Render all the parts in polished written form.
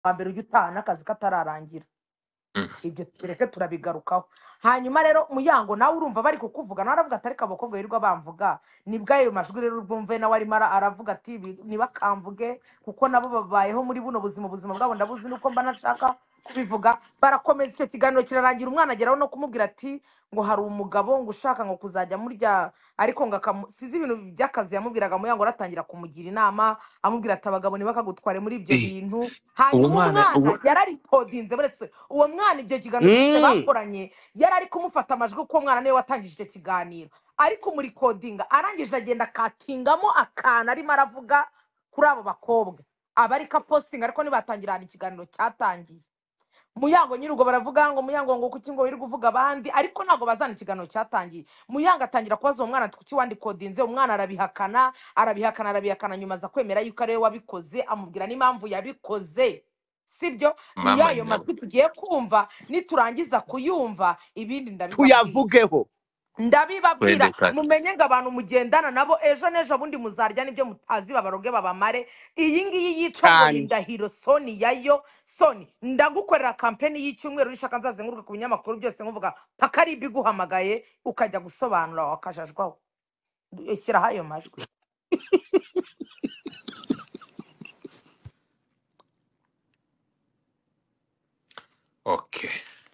mbere ujya utaha n'akazi katararangira. Ibyo tureke turabigarukaho. Hanyuma rero Muyango nawe urumva bari kukuvuga nawe aravuga atari kabakobwa yirirwa bamvuga nibwo ayo majwi rero urwumve nawe arimo aravuga ati niba kamvuge kuko nabo babayeho muri buno buzima bwabo ndabuzi nuko mba nashaka kubivuga. Barakomeza icyo kiganiro kirarangira umwana ageraho no kumubwira ati ngo hari umugabo ngo ushaka ngo kuzajya murya ariko ngo sizi ibintu by'akazi yamubwiraga Muyango aratangira kumugira inama amubwira ati abagabo ntibakagutware muri ibyo bintu. Hanyuma umwana yararikodinze buretse uwo mwana ibyo kiganiro bakoranye yari ari kumufata amajwi kuko mwana niwe watangije icyo kiganiro ariko muri kodinga arangije agenda akatingamo akana arimo aravuga kuri abo bakobwa abari ka posting ariko nibatangirana ikiganiro cyatangiye. Muyango nyirugo baravuga ngo Muyango ngo kuki ngo wirirwa uvuga abandi ariko ntago bazana ikiganiro cyatangiye. Muyango atangira kubaza uwo mwana ati kuki wandi kodinze umwana arabihakana nyuma za kwemera yuko ari we wabikoze amubwira n'impamvu yabikoze. Sibyo ni yayo majwi tugiye kumva niturangiza kuyumva ibindi tuyavugeho ndabibabwira mumenye ngo abantu mugendana nabo ejo nejo bundi muzarya nibyo mutazi babaroge babamare. Iyi ngiyi yitwa Ndahiro Soni yayo Soni ndagukorera campaign y'icyumweru nishaka nzazenguruka ku binyamakuru byose nkuvuga paka ari biguhamagaye ukajya gusobanura wakajajwaho. Shyira hayo majwi. Okay.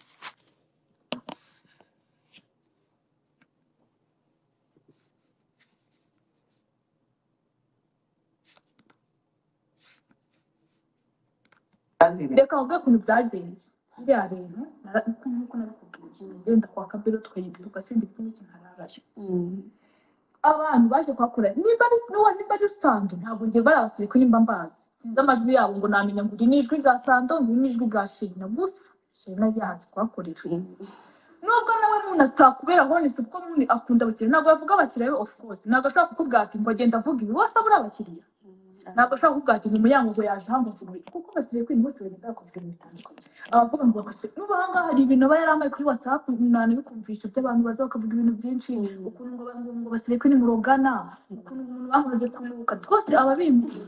Reka uvuge ukuntu byagenze bya bintu nk'uko nabikubwiye ngenda kwa Kabelo twayiduka sindi ikintu ntararayo abantu baje kwakora nimba ari Sando ntabwo ngiye barasiye ko nimba mbazi sinzi amajwi yabo ngo namenya ngo n'ijwi rya Sando n'ijwi rya Shina gusa Shina yaje kwakoresha nubwo nawe muntu atakubera honest kuko muntu akunda abakiriya ntabwo yavuga abakiriya of course ntabwo ashaka kukubwira ati ngo agenda avuga ibi wasa buri abakiriya ntabwo ashaka kukubwira ati Muyango ngo yaje hango kuko basiriye ko bose bagenda bakoze ibintu bitandukanye abavuga ngo bakose n'ubu aha hari ibintu aba yarambaye kuri WhatsApp nanabikumvisha by'abantu baza bakavuga ibintu byinshi ukuntu ngo basiriye ko ni murogana ukuntu umuntu bamaze kunuka twose ababimbiye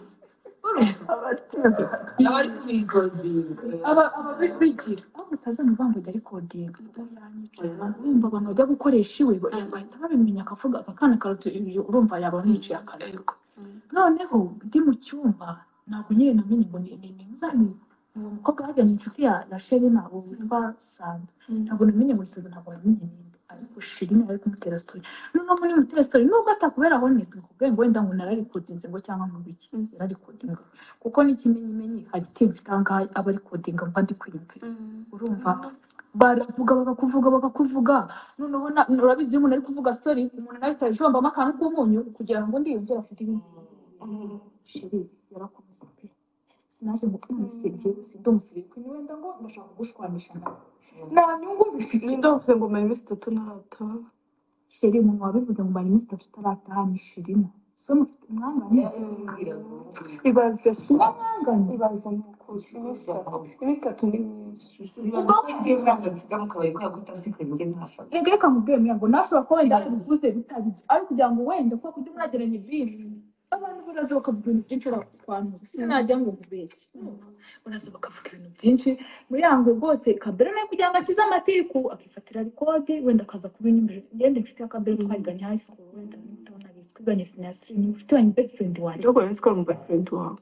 abari kubikodinga ababigira aho utazana uvango rya recording urumva abantu bajya gukoresha iwe bahita babimenya akavuga akana karuta urumva yaba yiciye akarego noneho ndi mu cyumba ntabwo nyine namenye ngo ni uzani uwo mukobwa hajyanye inshuti ya Sherina uwo witwa Sando ntabwo namenye muri Sando ntabwo namenye ninde ariko Sherina ari kumutera story noneho muri mutera story nubwo atakubera honest ngo wenda ngo nararikodinze ngo cyangwa mu biki yararikodinga kuko n'ikimenyimenyi hari team fitanga aba recordinga mba ndi kwiyumvira urumva baravuga bakakuvuga noneho urabizi umuntu ari kuvuga story umuntu nawe tajombamo akantu k'umunyu kugira ngo ndiyumvire afite ibintu Sheri yarakomeza pe sinaje ngo tumusigiye sindomusiri ko wenda ngo ndashaka gushwanisha nawe nta nyungu bifite ndavuze ngo mari minsi 3 narata Sheri umuntu wabivuze ngo mari minsi 3 tarataha ni Shirina so mufite umwangane ibaze umwangane ibaze n'ukuri iminsi 3 ni myinshi ubwo ngiye mwangaziga mukabari ko yagutasika nge ntafaka reka mubweme ngo nashobora kuba wenda bivuze bitari ari kugira ngo wenda ko kujya mwageranye ibintu abantu baraza bakavuga ibintu byinshi bakwantuza sinajya ngo ubeshye baraza bakavuga ibintu byinshi Muyango rwose Kabelo nawe kugira ngo akize amatiku akifatira record wenda akaza kubinyumvira ngende mfite Kabelo twaganye high school wenda nitabona biswiganye sinasiri ni mfite wa best friend wanjye rero yitwa mu best friend wawe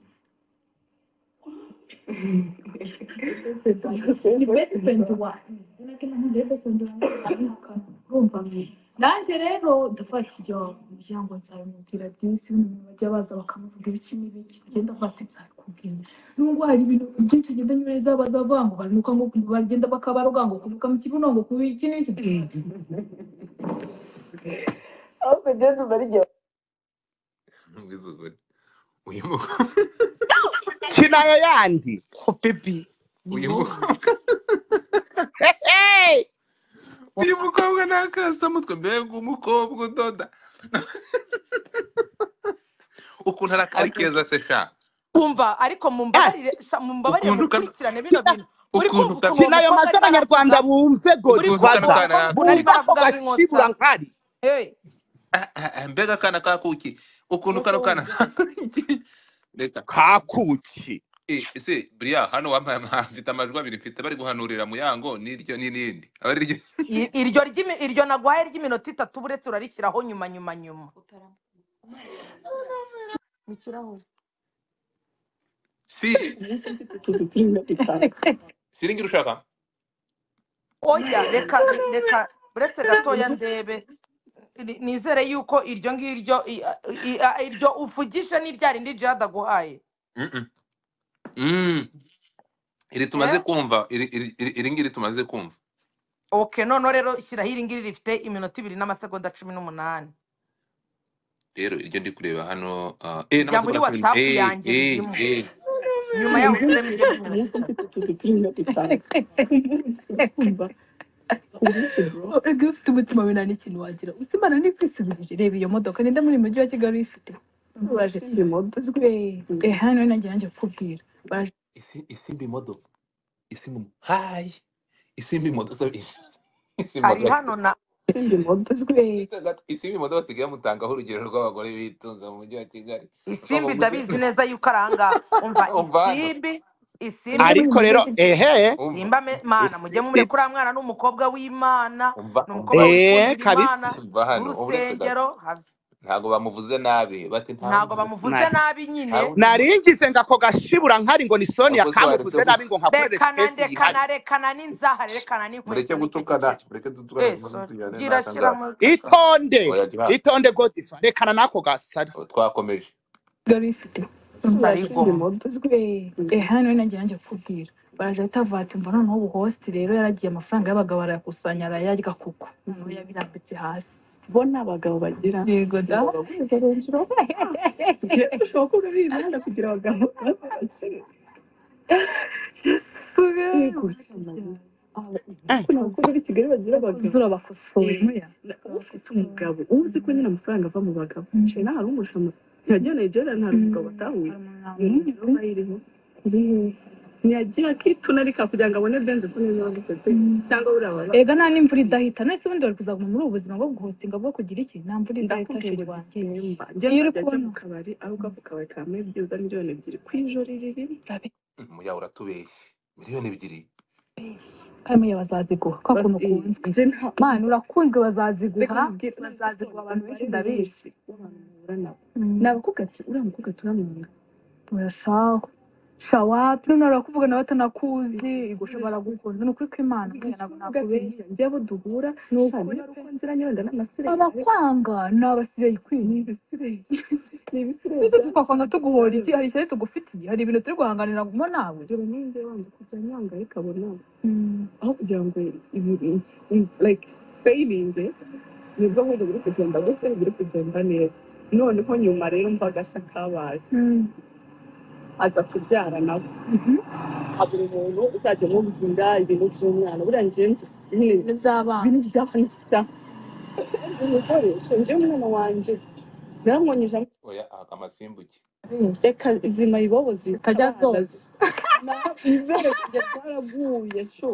ni best friend wanjye sinakina ndi best friend wanjye urumva nanjye rero ndafata ibyo muryango nzabimubwira byinshi n'umuntu bajya baza bakamuvuga ibiki n'ibiki ngenda mfata nzabikubwira nubwo hari ibintu byinshi ngenda nyureza bazavuga ngo banuka ngo bagenda bakabaroga ngo kuvuga mu kibuno ngo kubiki n'ibiki ahubwo ngenda barije Ngizuguri uyu kinayo yandi Baby uyu uyu mukobwa nakasa mutwe mbega umukobwa udoda ukuntu arakarikeza se sha umva ariko mumbabarire mukurikirane bino bintu ukuntu kinayo maze abanyarwanda bumve Godfather buri baravuga nk'inkosa nkari mbega kana kakuki ukuntu kano kana reka kakuki ese buriya hano wampaye mfite amajwi abiri mfite bari guhanurira Muyango n'iryo n'irindi aba ari ryo iryo naguhaye ry'iminota 3 buretse urarishyiraho nyuma mikiraho si siringira ushaka oya reka buretse gatoya ndebe nizere yuko iryo ngiryo iryo uvugisha n'iryarindi jada guhaye iri tumaze kumva iri ngiri tumaze kumva. Okay, none rero shyiraho iri ngiri rifite iminota 2 n'amasegonda 18 rero iryo ndi kureba hano jya muri WhatsApp yanjye birimo nyuma yaho ushyiremo iryo ufite umutima we nta n'ikintu wagira usimana n'ikwisubirije reba iyo modoka ninde muri mujyi wa Kigali ifite baje hano nanjye kukubwira baje isimbi modo isimbi hi isimbi modo ari hano na isimbi modo basigaye mutangaho urugero rw'abagore bitunze mu mujyi wa Kigali. Isimbi ndabizi neza yuko aranga umva isimbi ariko rero simba mana mujye mumure kuri mwana n'umukobwa w'Imana n'umukobwa w'Imana urusengero ntago bamuvuze nabi bati ntago bamuvuze nabi nyine naringize ngako gashibura nkari ngo ni Sonia kamuvuze nabi ngo nkakorere rekana n'inzaha rekana n'inkweto mureke gutukana itonde Godifa rekana nako gasari twakomeje garifite hano nanjye kukubwira baje atavata imva noneho ubu host rero yaragiye amafaranga y'abagabo arayakusanya arayarya kuko noneho yabirambitse hasi bona abagabo bagira yego da ushobora kuba bibanda kugira abagabo abakobwa Kigali bagira abagabo zurabakosoye ufite umugabo uzi ko nyine amafaranga ava mu bagabo nje na hari umushama yagiye Nigeria nta umugabo atahuye ntiyagira kitunarika kugira ngo abone benze ko neza bagusete cyangwa urabara ega nta n'imvura idahita nese ubundi bari kuzaguma muri ubu buzima bwo guhostinga bwo kugira iki nta mvura idahita shiri wanjye iyo uri kubona mu kabari aho ku kabari ka me byiza miliyoni 2 kwijoro riri muya uratubeshye miliyoni 2 kamwe bazaziguha kwa kuntu kunzwe man urakunzwe bazaziguha abantu benshi ndabishi nabakubwa ati uramukuga turamwanga urashaka shawapi narakuvuga nawe atanakuzi igushobora gukunda n'ukuri ko Imana nakubeshya njyewe duhura n'ukuri ko nziranye wenda n'amasire abakwanga n'abasire yikwini n'ibisire twakwanga tuguhora iki hari cyane tugufitiye hari ibintu turi guhanganira gumo nawe rero ninde wandi kujya nyanga ikabona aho kugira ngo ibi like failing nibwo muri buri kugenda gute buri kugenda neza noneho nyuma rero mvaga shakabaye aza kubyara nawe aburi umuntu uzajya mubwira ibintu by'umwana burangenze nyine by'abana ibintu by'abana umugore nje umwana wanje naramwonyeje oya akamasimbuke reka izima ibobo zitajya zose na ibere kujya twaraguye sho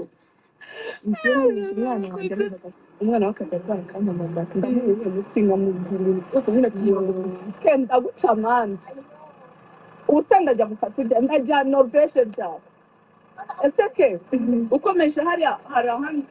umwana wakajya arwara kandi amagara ndamuye mutsinga mu byintu byose nyine kugira ngo kenda guca amanza usanga ajya mu kazi ndajya Norvège byawe ese ke ukomeje hari ahandi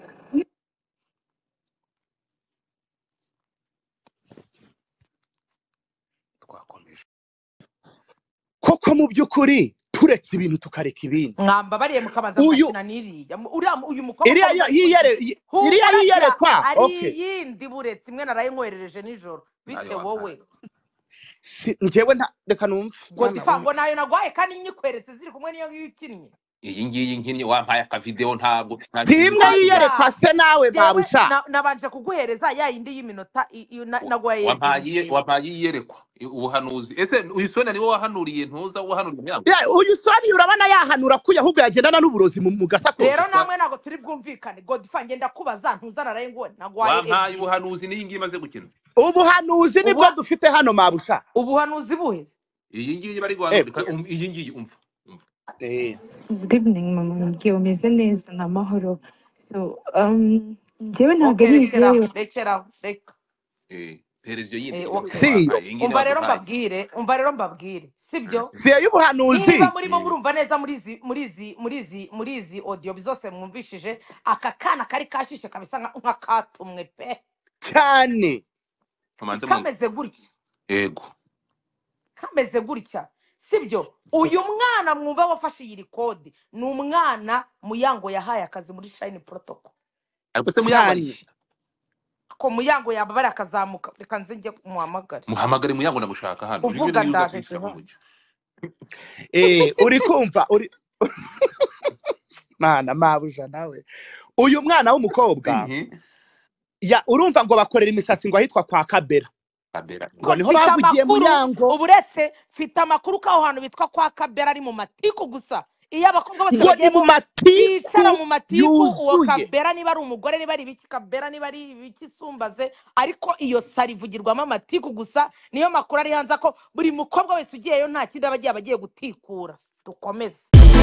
twakomeje koko mu by'ukuri turetse ibintu tukareka ibindi mwamba bariye mukabaza gukina n'iriya uyu mukobwa iriya yiyerekwa okay yindi buretse imwe narayinkwerereje nijoro bite wowe njyewe reka numve Godifa ngo nayo nagwaye kandi nyikweretse ziri kumwe niyo ukinnye iyi ngiyi nkinnye wampaye akavideo ntabwo timwe yiyerekwa se nawe babusha nabanje kuguhereza ya yindi y'iminota nagwaye wampaye yiyerekwa ubuhanuzi ese uyu Sonia niwe wahanuriye ntuza wahanuriye Muyango uyu Sonia urabona yahanura kuya ahubwo yagendana n'uburozi mu gasako rero namwe nago turi bwumvikane Godifa ngenda kubaza ntuzana raye ngo nagwaye wampaye ubuhanuzi niyi ngiyi imaze gukina ubuhanuzi nibwo dufite hano mabusha ubuhanuzi buheze iyi ngiyi bari guhanurika iyi ngiyi umva Good evening, mama. Ngiye umeze neza na mahoro. So, njyewe ntabwo ari rekera perezida yindi okay siyo iyi ngiyi umva rero waduhaye mbabwire sibyo siyo y'ubuhanuzi niba murimo murumva neza muri izi audio zose mwumvishije aka kana kari kashishe kabisa nk'akatumwe pe cyane tumanze kameze gutya ego kameze gutya sibyo uyu mwana mwumva wafashe iyi record ni umwana Muyango yahaye akazi muri Shine Protocol ariko se Muyango cyane ari ko Muyango yaba bari akazamuka reka nze njye muhamagare muhamagare Muyango ndagushaka hano ujye uvuga niba ndaje kwishyira mu jeha mucyo uri kumva uri mana mabuja nawe uyu mwana w'umukobwa urumva ngo bakorera imisatsi ngo ahitwa kwa Kabera Kabera ngo niho mfite bavugiye amakuru Muyango uburetse mfite amakuru ko aho hantu bitwa kwa Kabera ari mu matiku gusa iyo abakobwa bose ngo ni bagiyemo mu matiku bicara mu matiku uwo yuzuye Kabera niba ari umugore niba ari ibiki Kabera niba ari ibiki Sumbaze ariko iyo sari ivugirwamo amatiku gusa niyo makuru ari hanze ko buri mukobwa wese ugiyeyo nta kindi aba agiye gutikura dukomeze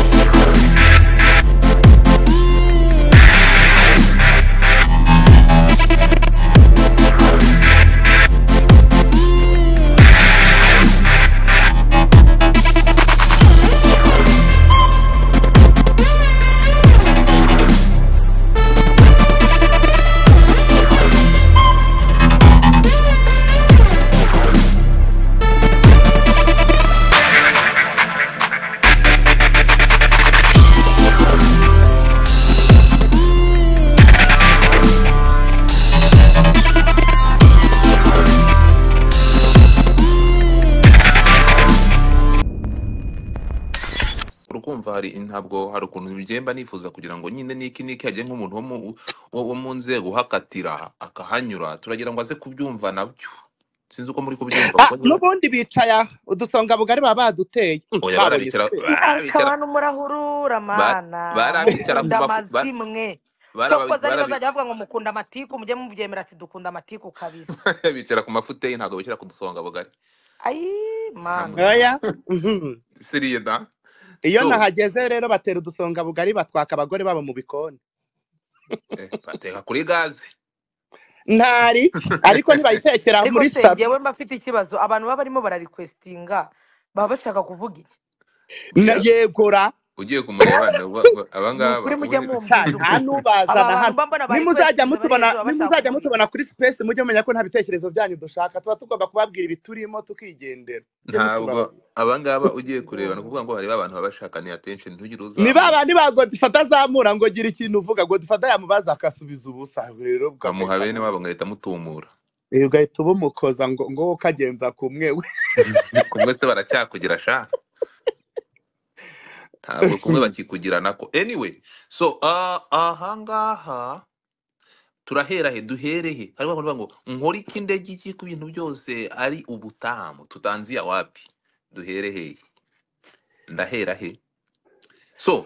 urukumva ntabwo hari ukuntu bigenda nifuza kugira ngo nyine niki hajye nk'umuntu wo mu nzego uhakatira akahanyura turagira ngo aze kubyumva nabyo sinzi uko muri kubyumva n'ubundi bicaye udusonga bugari baba baduteye oya barabicara abantu murahurura mana barabicara mukunda amazimwe sokoza niba bazajya bavuga ngo mukunda amatiku mujye mubyemera ati dukunda amatiku kabisa bicara ku mafuteyi ntabwo bicara ku dusonga bugari ayi mana oya seriye da iyo nahageze rero batera udusonga bugari batwaka abagore babo mu bikoni bateka kuri gaze ntari ariko ntibayitekera muri salo ngewe mba mfite ikibazo abantu baba barimo bararikwesitinga baba bashaka kuvuga iki yegora ugiye kumureba abangaba kuri mujye mwumva nta nubazana hano nimuzajya mutubona kuri space mujye mumenya ko nta bitekerezo byanyu dushaka tuba tugomba kubabwira ibiturimo tukigendera ntabwo abangaba ugiye kureba no kuvuga ngo hari abantu babashakaniye attention ntugire uza ni babandi ba Godfather azamura ngo gira ikintu uvuga Godfather yamubaza akasubiza ubusa rero kamuha bene wabo ngahita mutumura ugahita ubumukoza ngo kagenza kumwe kumwe se baracyakugira sha ntabwo kumwe bakikugirana ko anyway so ahangaha turahera he duhere he hari abantu ngo nkora ikindege iki ku bintu byose ari ubutamu tutanzia wapi duhere he ndahera he so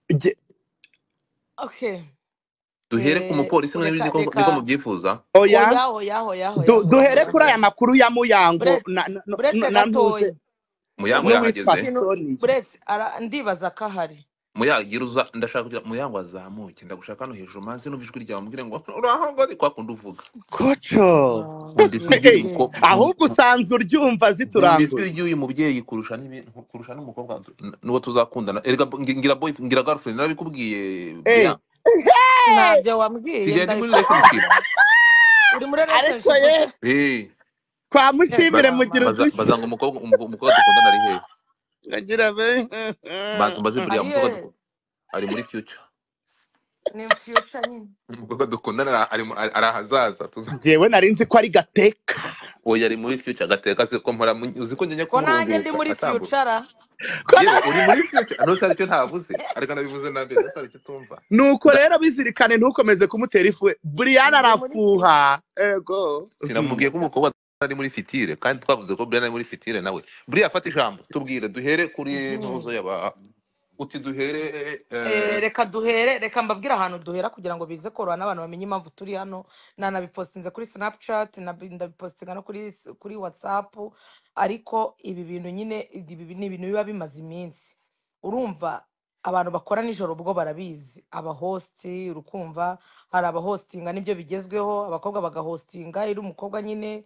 okay duhere ku mupolisi niko mubyifuza oya duhere kuri aya makuru ya Muyango na ntuze Muyango yahageze buretse ndibaza ko ahari muyagiruza ndashaka kugira Muyango azamuke ndagushaka hano hejuru manzi numva ijwi ryawe mubwire ngo urahangaze kwa kundi uvuga koco ahubwo usanzwe uryumva ziturangura ijwi ry'uyu mubyeyi kurusha n'umukobwa nuwo tuzakundana ngira girlfriend narabikubwiye ntabyo wambwiye uri muri relationship kwa mushimire mugira udushya bazanga umukobwa dukundana ari hehe nagira be bazi buriya umukobwa ari muri future ni future nyine umukobwa dukundana ari ahazaza njyewe nari nzi ko ari Gateka oya ari muri future Gateka se ko mpora uzi ko njye ko nanjye ndi muri future uri muri future no sari cyo ntavuze ariko nabivuze nabe sari cyo tumva nuko rero bizirikane ntukomeze kumutera ifu Brian arafuha ego sinamubwiye ko umukobwa ari muri fitire kandi twavuze ko Brian ari muri fitire nawe Brian afata ijambo tubwire duhere kuri ntuzo yaba uti duhere reka mbabwira ahantu duhera kugira ngo bize koroha n'abantu bamenye impamvu turi hano nanabipostinze kuri Snapchat ndabipostinga no kuri WhatsApp ariko ibi bintu nyine ni ibintu biba bimaze iminsi urumva abantu bakora nijoro ubwo barabizi abahosti urukumva hari abahostinga nibyo bigezweho abakobwa bagahostinga iri umukobwa nyine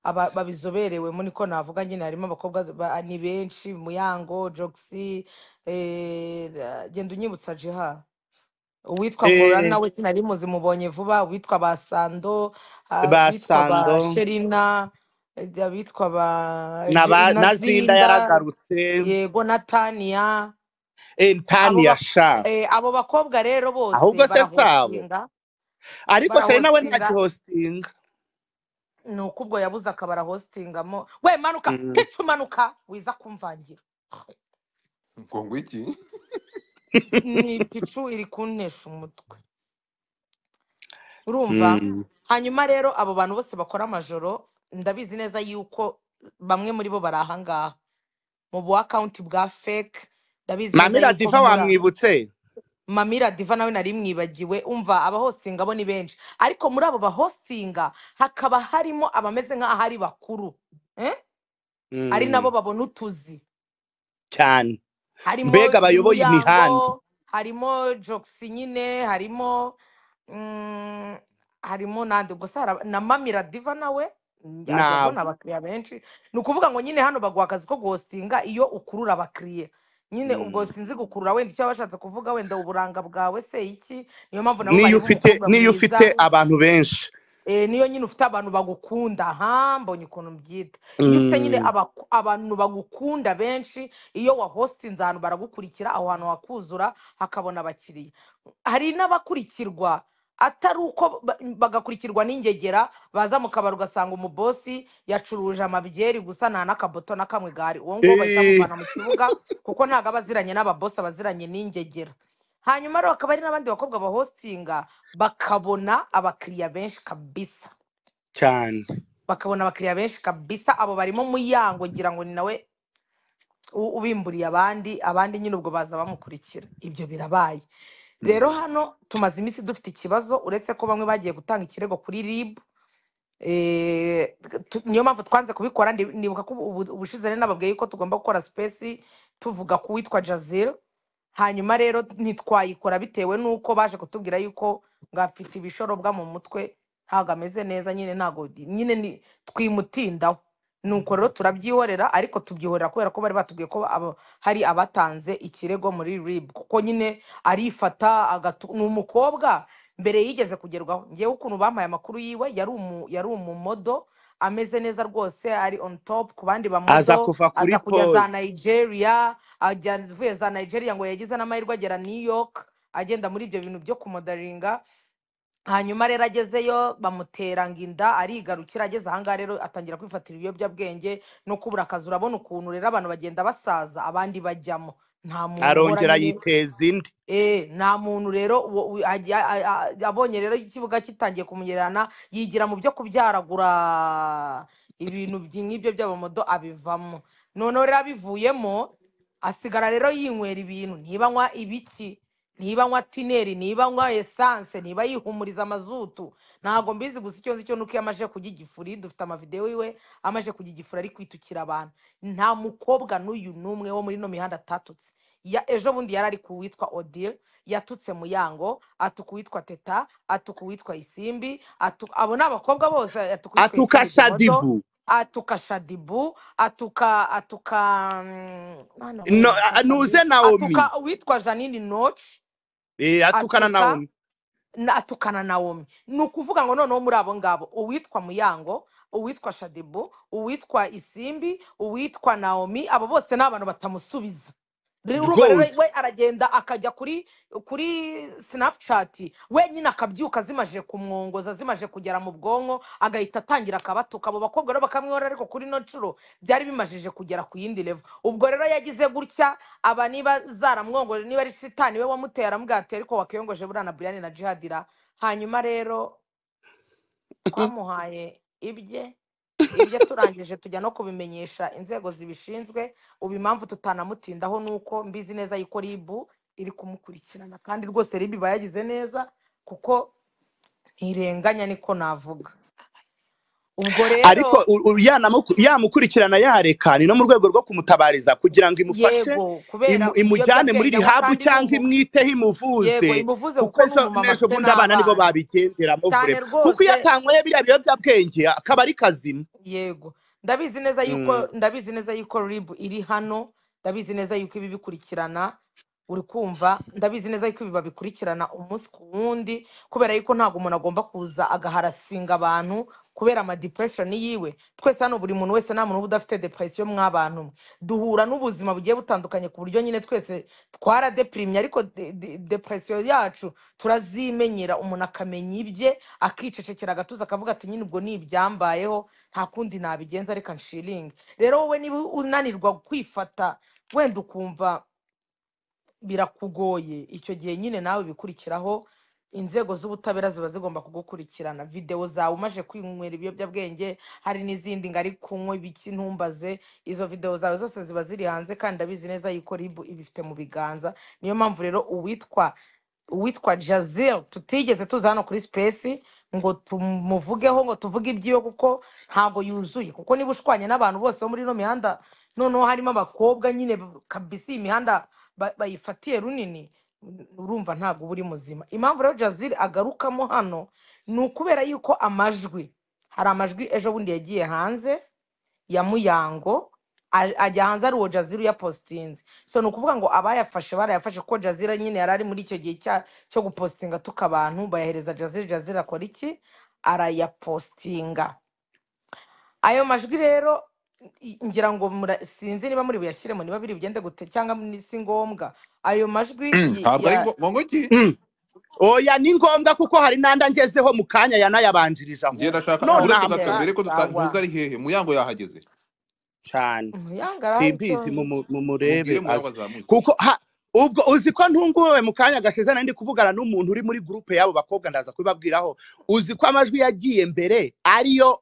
babizoberewemo niko navuga nyine harimo abakobwa ni benshi Muyango Joxy genda unyibutsa Jiha uwitwa Ngorora nawe sinari muzi mubonye vuba uwitwa Basando abitwa ba Sherina abitwa ba Nazinda yaragarutse yego na Tania Tania sha abo bakobwa rero bose ahubwo se sabo ariko cyane nawe nta hostinga nuko ubwo yabuze akabara hostingamo we manuka pifu manuka wiza kumvangira ngo iki ni pifu iri kuntesha umutwe urumva hanyuma rero abo bantu bose bakora amajoro ndabizi neza yuko bamwe muri bo bari ahangaha mu bu account bwa fake ndabizi neza Mamira Diva wamwibutse Mamira Diva nawe nari mwibagiwe umva aba hostinga bo ni benshi ariko muri abo ba hostinga hakaba harimo abameze nk'aho ari bakuru ari nabo babona utuzi cyane harimo mbega bayoboye imihanda harimo Joxy nyine harimo nande ubwo na Mamira Diva nawe ajya abona abakiriya benshi ni ukuvuga ngo nyine hano baguha akazi ko guhostinga iyo ukurura abakiriya nyine ubwo sinzi gukurura wenda icyo bashatse kuvuga wenda uburanga bwawe se iki niyo mpamvu nabo niyo ufite abantu benshi niyo nyine ufite abantu bagukunda mbonye ukuntu mbyita iyo ufite nyine abantu bagukunda benshi iyo wahostinze ahantu baragukurikira aho hantu hakuzura hakabona abakiriya hari n'abakurikirwa atari uko bagakurikirwa n'ingegera baza mu kabari ugasanga umubosi yacuruje amabyeri gusa nta n'akaboto na kamwe gari uwo nguwo bahita bamuvana mu kibuga kuko ntabwo abaziranye n'ababosi abaziranye n'ingegera hanyuma rero hakaba hari n'abandi bakobwa bahostinga bakabona abakiriya benshi kabisa cyane bakabona abakiriya benshi kabisa abo barimo Muyango ngira ngo ni nawe ubimburiye abandi nyine ubwo baza bamukurikira ibyo birabaye rero hano tumaze iminsi dufite ikibazo uretse ko bamwe bagiye gutanga ikirego kuri RIB niyo mpamvu twanze kubikora nibuka ko ubushize rero nababwiye ko tugomba gukora space tuvuga ku witwa Jazil hanyuma rero ntitwayikora bitewe nuko baje kutubwira yuko ngafite ibishorobwa mu mutwe ntago ameze neza nyine ntago nyine twimutindaho nuko rero turabyihorera ariko tubyihorera kubera ko bari batubwiye ko hari abatanze ikirego muri RIB kuko nyine arifata ni umukobwa mbere yigeze kugerwaho ngewe ukuntu bampaye amakuru yiwe yari umumodo ameze neza rwose ari on top ku bandi bamodo aza kujya za Nigeria avuye za Nigeria ngo yagize n'amahirwe agera New York agenda muri ibyo bintu byo kumodaringa hanyuma rero agezeyo bamutera inda arigarukira ageze ahangaha rero atangira kwifatira ibiyobyabwenge no kubura akazi urabona ukuntu rero abantu bagenda basaza abandi bajyamo nta muntu arongera yiteza indi nta muntu rero abonye rero ikibuga kitangiye kumugererana yigira mu byo kubyaragura ibintu nk'ibyo by'abamodo abivamo noneho rero abivuyemo asigara rero yinywera ibintu niba anywa ibiki niba anywa tineri niba anywa esanse niba yihumuriza amazutu ntabwo mbizi gusa icyo nzi cyo nuko iyo amaje kujya igifuri dufite amavidewo yiwe amaje kujya igifuri ari kwitukira abantu nta mukobwa n'uyu n'umwe wo muri ino mihanda atatutse ejo bundi yari ari ku witwa Odile yatutse Muyango atuka uwitwa Teta atuka uwitwa Isimbi abo ni abakobwa bose atuka Shadibu nuze Naomi atuka uwitwa Janine Noch atukana Naomi atukana Naomi ni ukuvuga ngo noneho muri abo ngabo uwitwa Muyango uwitwa Shadibu uwitwa Isimbi uwitwa Naomi abo bose ni abantu batamusubiza we aragenda akajya kuri Snapchat wenyine akabyuka zimaje kumwongoza zimaje kugera mu bwonko agahita atangira akabatuka abo bakobwa rero bakamwihora ariko kuri no nshuro byari bimajije kugera ku yindi level ubwo rero yagize gutya aba niba zaramwongoje niba ari shitani we wamuteye aramubwira ariko wakiyongoje burana Brian na Jihadira hanyuma rero twamuhaye ibyo turangije tujya no kubimenyesha inzego zibishinzwe ubu impamvu tutanamutindaho nuko mbizi neza yuko RIB iri kumukurikirana kandi rwose RIB bayagize neza kuko ntirenganya niko navuga ubwo ariko rero yamukurikirana yareka ni no mu rwego rwo kumutabariza kugira ngo imufashe yego kubera imujyane muri ibiyobyabwenge rihabu kandi cyangwa imwiteho yego imuvuze imuvuze kuko kuko n'umumama n'ejo afite bundi abana nibo n'abana babigenderamo cyane vrema kuko iyo rwose atanyweye biriya biyobyabwenge akaba ari kazima. yego ndabizi neza yuko RIB iri hano, ndabizi neza yuko ibi bikurikirana, uri kumva, ndabizi neza yuko ibi babikurikirana umunsi ku wundi, kubera yuko ntabwo umuntu agomba kuza agaharasinga abantu kubera ama depression yiwe. Twese hano buri muntu wese, nta muntu udafite depression mw'abantu, duhura n'ubuzima bugiye butandukanye ku buryo nyine twese twaradeprimye, ariko depression yacu turazimenyera, umuntu akamenya ibye akicecekera agatuza akavuga ati nyine ubwo ni ibyambayeho, nta kundi nabigenza, reka nshiringe. Rero wowe niba unanirwa kwifata wenda ukumva birakugoye, icyo gihe nyine nawe bikurikiraho inzego z'ubutabera ziba zigomba kugukurikirana. Video zawe umaje kwinywera ibiyobyabwenge, hari n'izindi ngari kunywa ibiki ntumbaze, izo video zawe zose ziba ziri hanze, kandi ndabizi neza yuko RIB ibifite mu biganza. Niyo mpamvu rero uwitwa Jazeel tutigeze tuza hano kuri space ngo tumuvugeho, ngo tuvuge ibyiwe, kuko ntago yuzuye. Kuko niba ushwanye n'abantu bose bo muri no mihanda, noneho harimo abakobwa nyine kabisa, imihanda bayifatiye runini, urumva ntago buri muzima. Impamvu rero Jazeel agarukamo hano ni ukubera yuko hari amajwi ejo bundi yagiye hanze ya Muyango, ajya hanze ari uwo Jazeel yapostinze. So ni ukuvuga ngo abayafashe barayafashe, ko Jazeel nyine yari ari muri icyo gihe cyo gupostinga tuka abantu, bayahereza Jazeel akora iki? Arayapostinga. Ayo majwi rero ngira ngo sinzi niba muri buyashyiremo, niba biri bigende gute cyangwa si ngombwa. Ayo majwi ntabwo ari ngo iki oya ni ngombwa, kuko hari nanda ngezeho mu kanya yanayabanjirije aho. ngiye ndashaka none uretse gato mbere ko tuza ari hehe Muyango yahageze cyane Muyango simbizi mu murebe Muyango azamuye kuko ubwo uzi ko ntunguwe mu kanya gashize nandi kuvugana n'umuntu uri muri groupe yabo bakobwa, ndaza kubibabwiraho. Uzi ko amajwi yagiye mbere ariyo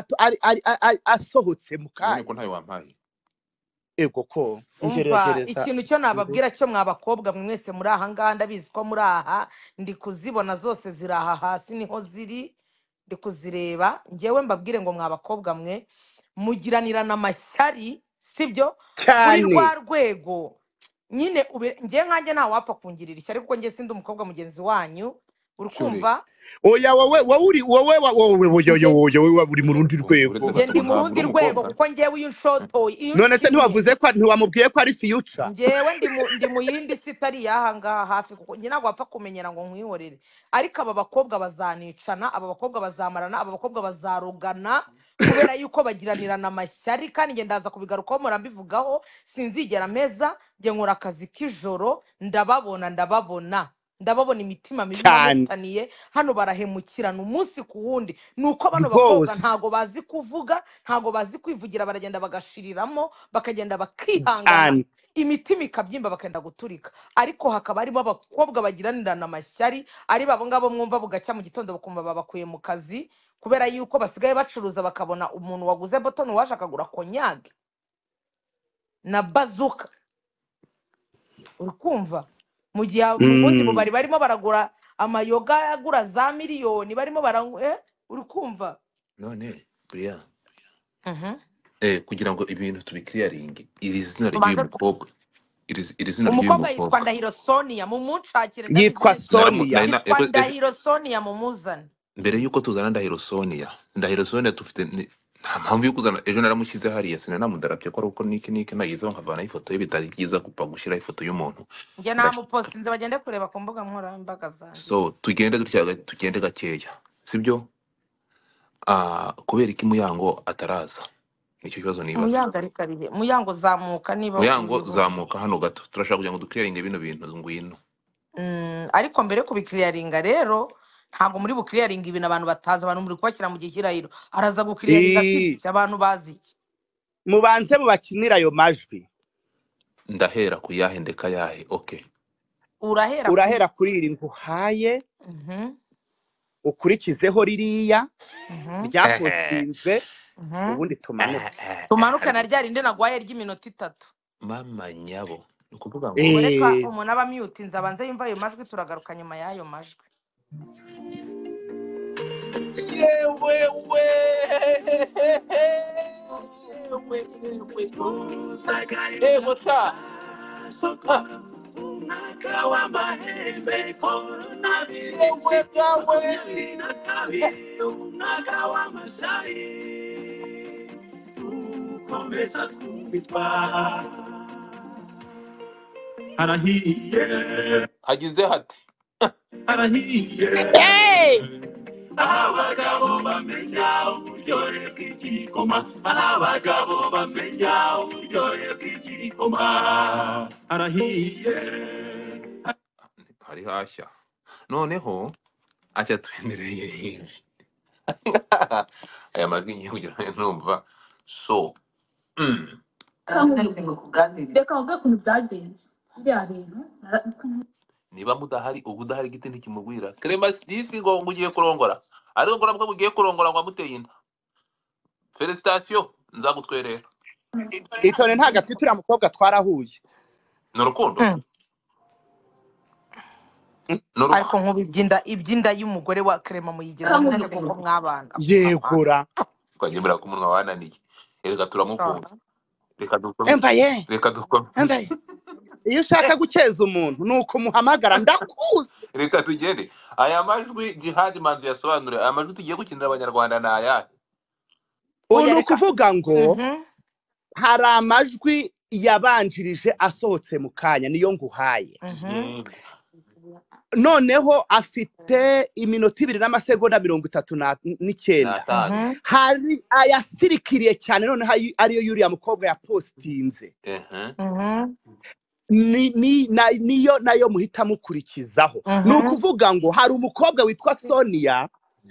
asohotse mu kanya ko ntayo wampaye. ego ko ikintu cyo nababwira cyo mwabakobwa mwese muri aha ngaha, ndabizi ko muri aha, ndi kuzibona zose ziri aha hasi, niho ziri, ndi kuzireba. Ngewe mbabwire ngo mwabakobwa mwe mugiranirana amashyari, sibyo? Kuri rwa rwego nyine ngiye nkanjye nta wapfa kungirira ishyari, kuko ngiye sindi umukobwa mugenzi wanyu, urukumva. Oya wowe uri mu rundi rwego. Nge ndi mu rundi rwego, kuko ngewe uyu nshotoye. None se ntiwamubwiye ko ari future? Ngewe ndi mu yindi si itari yaha ngaha hafi, kuko nge ntabwo wapfa kumenyera ngo nkwihorere. Ariko aba bakobwa bazanicana, aba bakobwa bazamarana, aba bakobwa bazarogana, kubera yuko bagiranirana amashyari. Kandi nge ndaza kubigarukaho murambivugaho, sinzigera meza. Nge nkora akazi k'ijoro, ndababona imitima mibi bamufitaniye hano, barahemukirana umunsi ku wundi. Nuko bano bakobwa ntago bazi kuvuga, ntago bazi kwivugira, baragenda bagashiriramo, bakagenda bakihangana, imitima ikabyimba, bakenda guturika. Ariko hakaba harimo abakobwa bagiranirana amashyari, ari babo ngabo mwumva bugacya mu gitondo bakumva babakuye mu kazi, kubera yuko basigaye bacuruza, bakabona umuntu waguze botoni waje akagura konyage na bazuka, urikumva. Mu gihe ubundi bari barimo baragura amayoga agura za miliyoni, barimo uri kumva. None Bria kugira ngo ibintu tubikiriyaringe, iri zina ry'uyu mukobwa, iri zina ry'uyu mukobwa yitwa Ndahiro Sonia, mumunshakire. Yitwa Sonia, yitwa Ndahiro Sonia, mumuzane. Mbere yuko tuzana Ndahiro Sonia dufite nta mpamvu yo kuzana. Ejo naramushyize hariya, sinanamudarabye ko ari uko niki nagizeho nkavana ifoto ye, bitari byiza gupfa gushyira ifoto y'umuntu. Nge namupostinze, bagende kureba ku mbuga nkoranyambaga zanjye. So tugende gakeya, sibyo? Kubera iki Muyango ataraza, nicyo kibazo nibaza. Muyango ari karihe? Muyango zamuka, niba Muyango zamuka hano gato, turashaka kugira ngo dukiriyaringe bino bintu ngwino. Ariko mbere kubikiriyaringa rero, ntabwo muri bukiriyaringa ibintu abantu batazi, abantu muri kubashyira mu gihirahiro. Araza gukiriyaringa abantu bazi iki? Mubanze mubakinira ayo majwi. Ndahera kuyahendeka yahe? Okay, urahera kuri iri nguhaye, ukurikizeho ririya ryapostinzwe, ubundi tumanuke na rya rindi nagwaye ry'iminota 3. mama nyabo, nukuvuga ngo reka umuntu aba mute, nzabanze yumva ayo majwi, turagaruka nyuma y'ayo majwi. hagize hati Hey! abagabo bamenya uburyohe bw'igikoma abagabo bamenya uburyohe bw'igikoma harahiye hari hashya noneho acha tuendelee hivi aya majwi ngiye kugira ngo numva so Ntaruka ngo kuganire. reka bavuge ukuntu byagenze biriya bintu niba mudahari ubudahari gite ntikimubwira Clemence disi ngo ugiye kurongora ariko ngo nabwo ugiye kurongora ngo amuteye inda felicitation nzagutwerera Itone nta gatwi turiya mukobwa twarahuye. ni urukundo ariko ibyinda y'umugore wa Clement muyigeza none kuko mwabana Yegura. twagemera ku munwa wananiye reka turamukunda reka dukome Embaye. reka dukome Embaye. Iyo ushaka gukeza umuntu nuko muhamagara ndakuzi. reka tugende aya majwi Jihad Manzi yasobanure aya majwi tugiye gukinira abanyarwanda ni ayahe Ubu kuvuga ngo hari amajwi yabanjirije asohotse mu kanya niyo nguhaye. Noneho afite iminota 2 n'amasegonda 39. Hari ayasirikiriye cyane noneho ariyo yuriya mukobwa ya postinze. Niyo nayo muhita mukurikizaho. Nuko uvuga ngo hari umukobwa witwa Sonia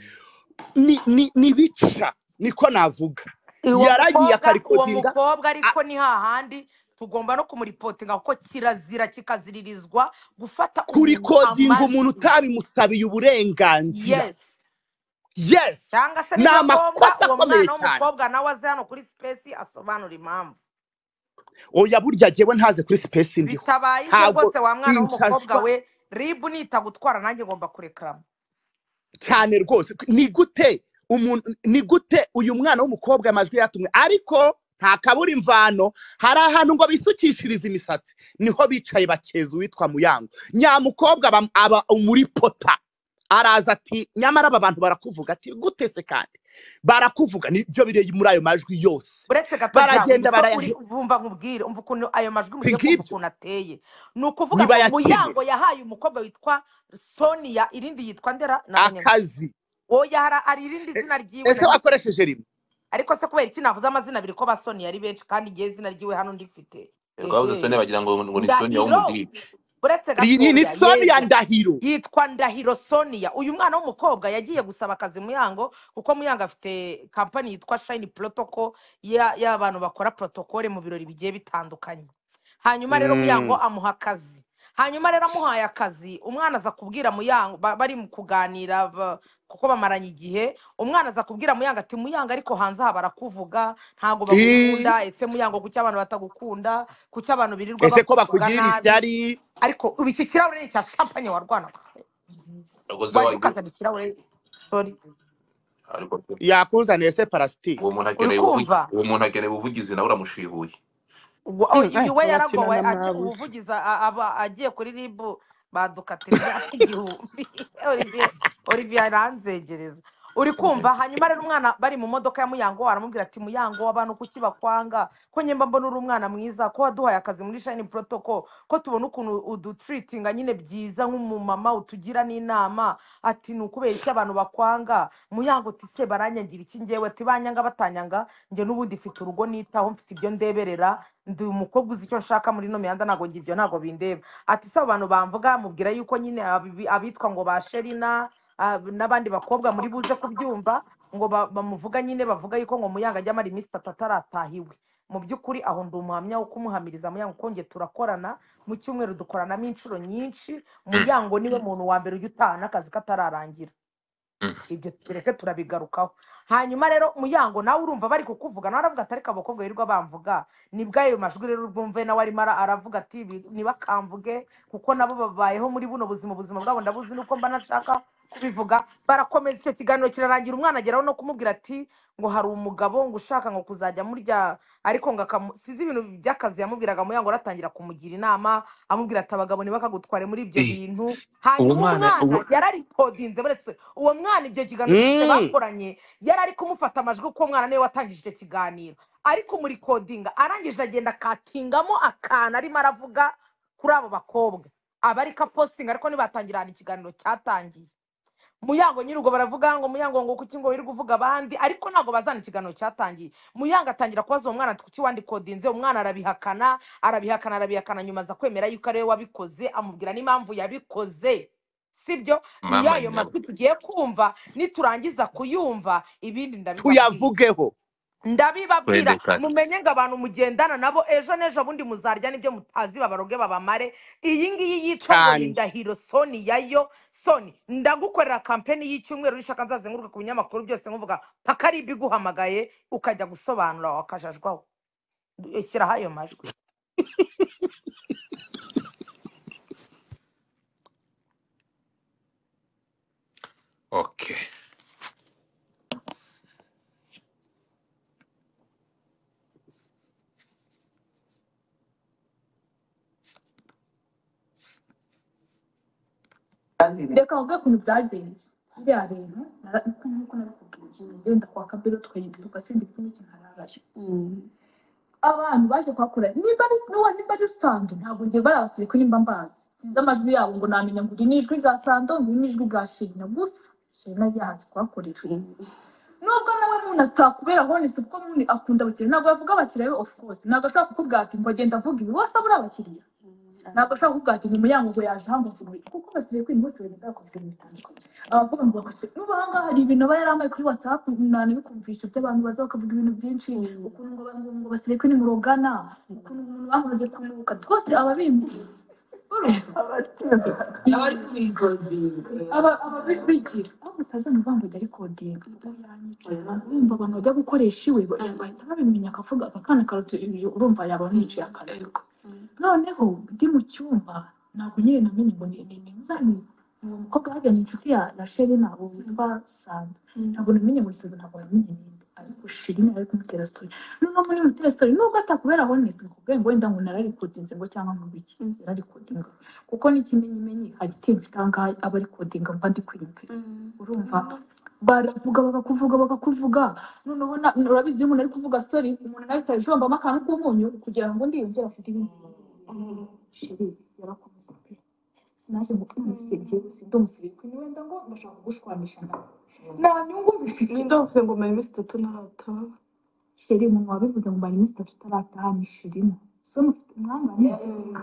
ni bica niko navuga. Yaragiye akarikodinga. Uwo mukobwa ariko ni hahandi tugomba no kumuripotinga kuko kirazira kikaziririzwa gufata kurikodinga umuntu utabimusabiye uburenganzira. Yes. Cyangwa se na makosa akomeye cyane. Umukobwa nawe aze hano kuri space asobanura impamvu. Oya burya jewe ntaze kuri space ndiho. Bitabaye rwose wa mwana w'umukobwa we ribu nitagutwara nanjye ngomba kurekrama. Cyane rwose ni gute uyu mwana w'umukobwa amajwi yatumwe ariko nta kabura imvano hari ahantu ngo bisukishiriza imisatsi niho bicaye bakeza uwitwa Muyango nyamukobwa aba muri pota araza ati nyamara aba bantu barakuvuga ati gute se kandi barakuvuga nibyo biri muri ayo majwi yose baragenda barayumva nkubwire umva ukuntu ayo majwi mugiye kumva ukuntu ateye nukuvuga ngo Muyango yahaye umukobwa witwa Sonia irindi yitwa Ndera akazi oya ari irindi zina ryiwe ese wakoresheje rimwe ariko se kubera iki navuze amazina abiri ko basoni yari benshi kandi igihe izina ryiwe hano ndifite rwavuze Sonia bagira ngo ni Sonia w'umudiripe buretse ni Sonia Ndahiro yitwa Ndahiro Sonia uyu mwana w'umukobwa yagiye gusaba akazi Muyango kuko Muyango afite company yitwa Shine Protocol y'abantu bakora protocol mu birori bigiye bitandukanye hanyuma rero Muyango amuha akazi hanyuma rero amuhaye akazi umwana aza kubwira Muyango bari mu kuganira kuko bamaranye igihe umwana aza kubwira Muyango ati Muyango ariko hanze aha barakuvuga ntago bagukunda ese Muyango kuki abantu batagukunda kuki abantu birirwa ese ko bakugirira icyari ariko ubiki kirahure cya champagne warwana sorry ariko yakuzaniye se parasitike uwo muntu akeneye ubuvugizi nawe uramushihuye we yaragowe ubuvugiza aba agiye kuri ribu badukatira igihumbi Olivier aranzegereza uri kumva hanyuma rero umwana bari mu modoka ya Muyango aramubwira ati Muyango abantu kuki bakwanga ko nyemba mbona uri umwana mwiza ko waduhaye akazi muri Shine Protocol ko tubona ukuntu udutreatinga nyine byiza nk'umumama utugira n'inama ati nukubera iki abantu bakwanga Muyango tise baranyangira iki ngewe ati banyanga batanyanga nge nubundi mfite urugo nitaho mfite ibyo ndeberera ndi umukobwa uzi icyo nshaka muri no mihanda nago ngibyo nago bindeba ati se abantu bamvuga mubwira yuko nyine abitwa ngo ba Sherina n'abandi bakobwa muri buze kubyumva ngo bamuvuga nyine bavuga yuko ngo Muyango ajya mari iminsi 3 ataratahiwe mu byukuri aho ndumuhamya wo kumuhamiriza Muyango konge turakorana mu cyumweru dukorana inshuro nyinshi Muyango niwe muntu wa mbere ujya utahana akazi katararangira ibyo tureke turabigarukaho. Hanyuma rero Muyango nawe urumva bari kukuvuga nawe aravuga ati ariko abakobwa birirwa bamvuga nibwo ayo majwi rero ubwumve nawe arimo aravuga ati nibakamvuge kuko nabo babayeho muri buno ubuzima bwabo ndabuzi nuko mba nashaka kubivuga. Barakomeza, icyo kiganiro kirarangira, umwana ageraho no kumubwira ati ngo hari umugabo ngo ushaka ngo kuzajya murya, ariko ngo sizi ibintu by'akazi yamubwiraga Muyango aratangira kumugira inama amubwira ati abagabo ntibakagutware muri ibyo bintu. Hanyuma umwana yararikodinze, buretse uwo mwana ibyo kiganiro bakoranye yari ari kumufata amajwi kuko umwana niwe watangije icyo kiganiro, ariko muri kodinga arangije agenda akatingamo akantu arimo aravuga kuri abo bakobwa aba ari kapostinga, ariko nibatangira ikiganiro cyatangiye. Muyango nyiri ubwo baravuga ngo Muyango ngo kuki ngo wiri kuvuga abandi, ariko ntabwo bazana ikiganiro cyatangiye. Muyango atangira kubaza uwo mwana ati kuki wandikodinze, umwana arabihakana nyuma aza kwemera yuko ariwe wabikoze, amubwira n'impamvu yabikoze. Sibyo niyayo majwi tugiye kumva, niturangiza kuyumva ibindi tuyavugeho ndabibabwira mumenye ngo abantu mugendana nabo ejo n'ejo bundi muzarya nibyo mutazi babaroge babamare. Iyi ngiyi yitwa Ndahiro Soni yayo Soni, ndagukorera kampeni y'icyumweru nishaka nzazenguruka ku binyamakuru byose nkuvuga paka ari biguhamagaye ukajya gusobanura wakajajwaho. Shyiraho ayo majwi. Okay. reka mvuge ukuntu byagenze biriya bintu nk'uko nabikubwiye ngenda kwa kabiro tugasinda ikintu nkararayo. Abantu baje kuhakora niba ari Sando ntabwo ngiye barabasiye ko nimba mbazi, sinzi amajwi yabo ngo namenya ngo iri ni ijwi rya Sando ngo iri ni ijwi rya Shirina, gusa Shirina yaje kuhakorera nubwo nawe muntu atakubera honest kuko muntu akunda abakiriya, ntabwo yavuga abakiriya of course, ntabwo ashaka kukubwira ati ngo agenda avuga ibi wose abura abakiriya, ntabwo ashaka kukubwira ati Muyango ngo yaje hano avuga ibi, kuko basigaye kuri bose bagenda bakora ibintu bitandukanye. Abavuga ngo bakasubira n'ubu aha ngaha hari ibintu aba yarambaye kuri WhatsApp bikumvisha by'abantu baza bakavuga ibintu byinshi, ukuntu ngo basigaye kuri murogana, ukuntu umuntu bamaze kunuka, twose aba bimbiye abari kubigira aho mutazana bango jya recording urumva abantu bajya gukoresha iwe bahita babimenya akavuga akana karuta urumva yaba niciye akazi. Noneho ndi mu cyumba ntabwo nyine namenye ngo ni muzani uwo mukobwa hajya ni inshuti ya Sherina uwo witwa Sando, ntabwo namenye ngo Sando, ntabwo namenye ninde, ariko Shirina ari kumutera story. Noneho muri mutera story nubwo atakubera honest ngo ngo wenda ngo nararikodinze ngo cyangwa ngo biki nararikodinga, kuko n'ikimenyimenyi hari team itanga abari kodinga mba ndi kwiyumvira. Urumva baravuga bakakuvuga noneho urabizi iyo umuntu ari kuvuga story umuntu nahita ajombamo akantu k'umunyu kugira ngo ndiyumvire afite ibintu. Shiri yarakomeza pe sinaje gukumusebye sindomusebye ko wenda ngo ndashaka kugushwanisha nawe nta nyungu mbifite. Ndavuze ngo mari iminsi 3 narataha. Shiri umuntu wabivuze ngo mari iminsi 3 utarataha ni Shirina, so mufite umwangane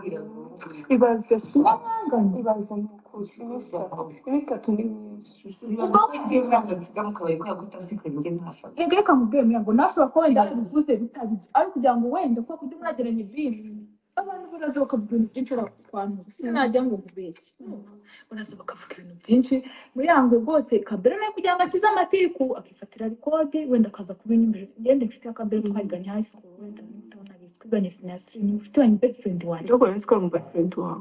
ibaza n'ukuri iminsi 3 ni myinshi. ubwo wigiye mwangatsiga mu kabari kwa gutasika njye ntafata. reka mubwire ngo nashobora ko wenda bivuze bitabije, ariko kugira ngo wenda ko kujya mwageranye ibintu abantu baraza bakavuga ibintu byinshi bakwantuza, sinajya ngo mubeshye baraza bakavuga ibintu byinshi. Muyango rwose Kabera nawe kugira ngo akize amatiku akifatira rekodi wenda akaza kubinyumvira. Ngende mfite ya Kabera twiganye high school, wenda nitabona bizi twiganye sinasiri, ni mfite wanyu best friend wanjye. Ndoko nitwa mu best friend wawe.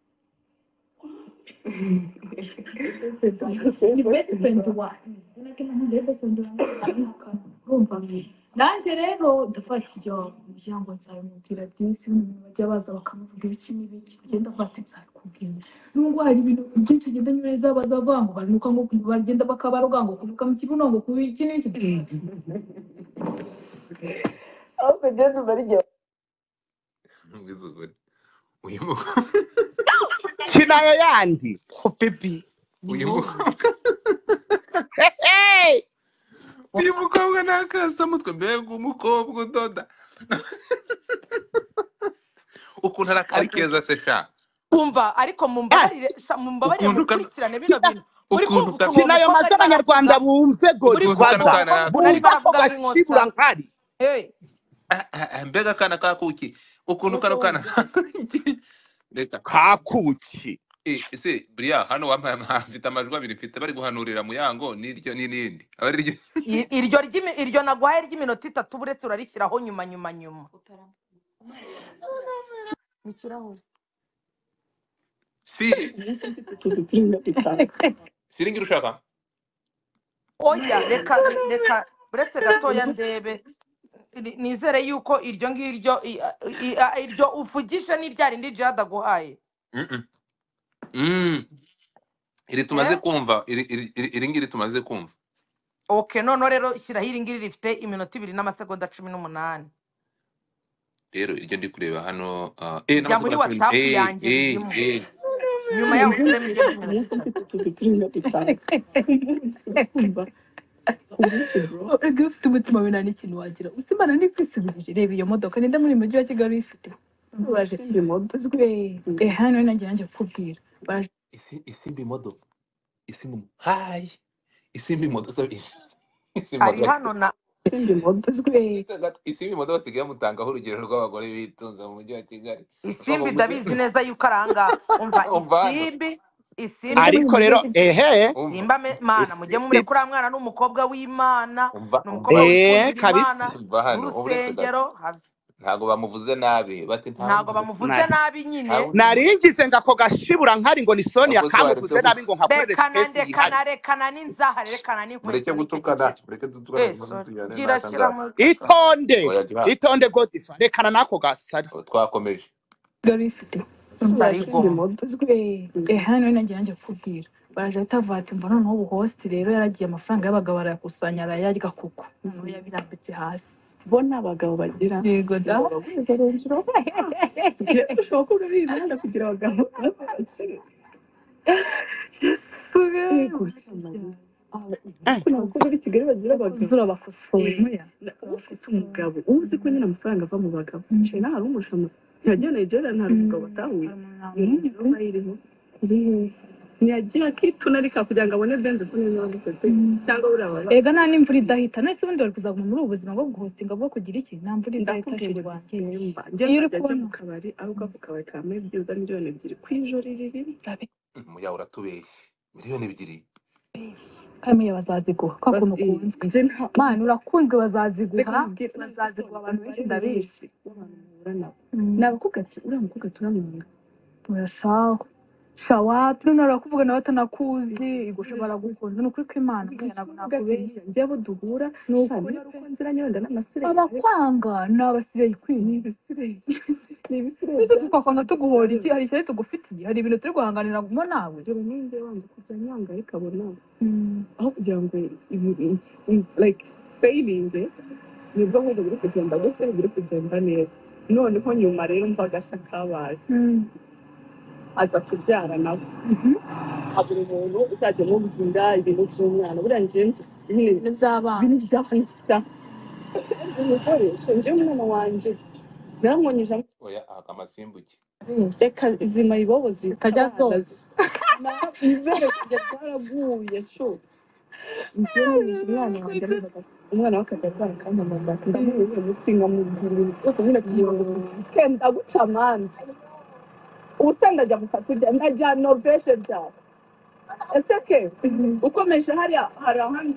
Ni best friend wanjye sinakina ni best friend wanjye urumva. Nanjye rero ndafata ibyo umuryango nzabimubwira byinshi, bajya baza bakamuvuga ibiki n'ibiki bagenda bati nzabikubwira. Nubwo hari ibintu byinshi agenda nyureza bazavuga ngo bari nuko ngo bagenda bakabaroga ngo kuvuga mu kibuno ngo kubi iki n'iki ahubwo ngende barije Ngizuguri. kinayo yandi Baby uyu mukobwa nakasa mutwe mbega umukobwa udoda ukuntu arakari keza se sha umva, ariko mumbabarire mukurikirane bino bintu muri kumva kinayo maze abanyarwanda bumve Godfather baravuga bashibura nkari mbega kana kakuki ukuntu karukana kakuki ese buriya hano wampaye mfite amajwi abiri mfite bari guhanurira Muyango n'iryo n'irindi abariryo iryo naguhaye ry'iminota 3 buretse urarishyiraho nyuma mu kirahure si siringira ushaka oya reka buretse gatoya ndebe nizere yuko iryo ngiryo iryo uvugisha n'iryarindi jada guhaye iri tumaze kumva iri ngiri tumaze kumva. Okay, none rero shyiraho iri ngiri rifite iminota 2 n'amasegonda 18 rero iryo ndi kureba hano jya muri WhatsApp yanjye ririmo nyuma yaho ushyiremo ibyo ufite umutima winana ikintu wagira usimana n'ikwisubirije reba iyo modoka ninde muri mujyi wa Kigali uyifite uraje imodozwe hano nanjye kukubwira isimbi modo isimbi hi isimbi modo sabi ari hano na isimbi modozwe isimbi modo basigaye mutangaho urugero rw'abagore bitunze mu mujyi wa Kigali. Isimbi ndabizi neza yuko aranga umva isimbi ariko rero simba mana mujye mumure kuri mwana n'umukobwa w'Imana n'umukobwa kabisa urusengero ntago bamuvuze nabi bati ntago bamuvuze nabi nyine naringize ngako gashibura nkari ngo ni Sonia kamuvuze nabi ngo nkakorere rekana n'inzahare rekana n'inkweto mureke gutukana itonde Godifa rekana nako gasari twakomeje garifite modozwe hano nanjye kukubwira baje atavata umva noneho ubu host rero yaragiye amafaranga y'abagabo arayakusanya arayarya kuko noneho yabirambitse hasi bona abagabo bagira yego da baguze renjiro ushobora kuba bibanda kugira abagabo kuna abakobwa b'i Kigali bagira abagabo zurabakosoye ufite umugabo uzi ko nyine amafaranga ava mu bagabo nshya naho umushama yagiye Nigeria nta mugabo batahuye ntiyagira kitunarika kugira ngo abone benze ko neza bagufite cyangwa uraba ega nta n'imvura idahita nese ubundi bari kuzaguma muri ubu buzima bwo guhostinga bwo kugira iki nta mvura idahita shirwa iyo uri kubona mu kabari aho ku kabari ka byiza miliyoni 2 kwijoro ririmo muya uratubeshye miliyoni 2 kamwe bazaziguha kwa kuntu kunzwe mana urakunzwe bazaziguha abantu benshi ndabishi nabakubwa ati uramukobwa turamwanga urashaka shawapi none arakuvuga nawe atanakuzi igushobora gukunda n'ukuri ko Imana ntabwo nakubeshya njye abo duhura n'ukuri ko nziranye wenda n'amasire abakwanga n'abasire kwini n'ibisire twakwanga tuguhora iki hari cyane tugufitiye hari ibintu turi guhanganira gumo nawe dore ninde wanda kujya nyanga ikabona aho kugira ngo like failing nibwo ngo biri kugenda gute biri kugenda neza noneho nyuma rero mvaga shakabaye aza kubyara nawe abura umuntu uzajya mubwira ibintu by'umwana buriya ngenzi ibintu by'abana ibintu by'abana njye umwana wanjye naramwonyeje oya akamasimbuke reka izima ibobo zitajya zose ibere kujya twaraguye sho umwana wakajya arwara akamamaza ndamuye mutsinga mu gihe rwose nyine kugira ngo kenda guca amanza usanga ajya mu kazi ndajya novation byawe ese ke ukomeje hariya hari ahandi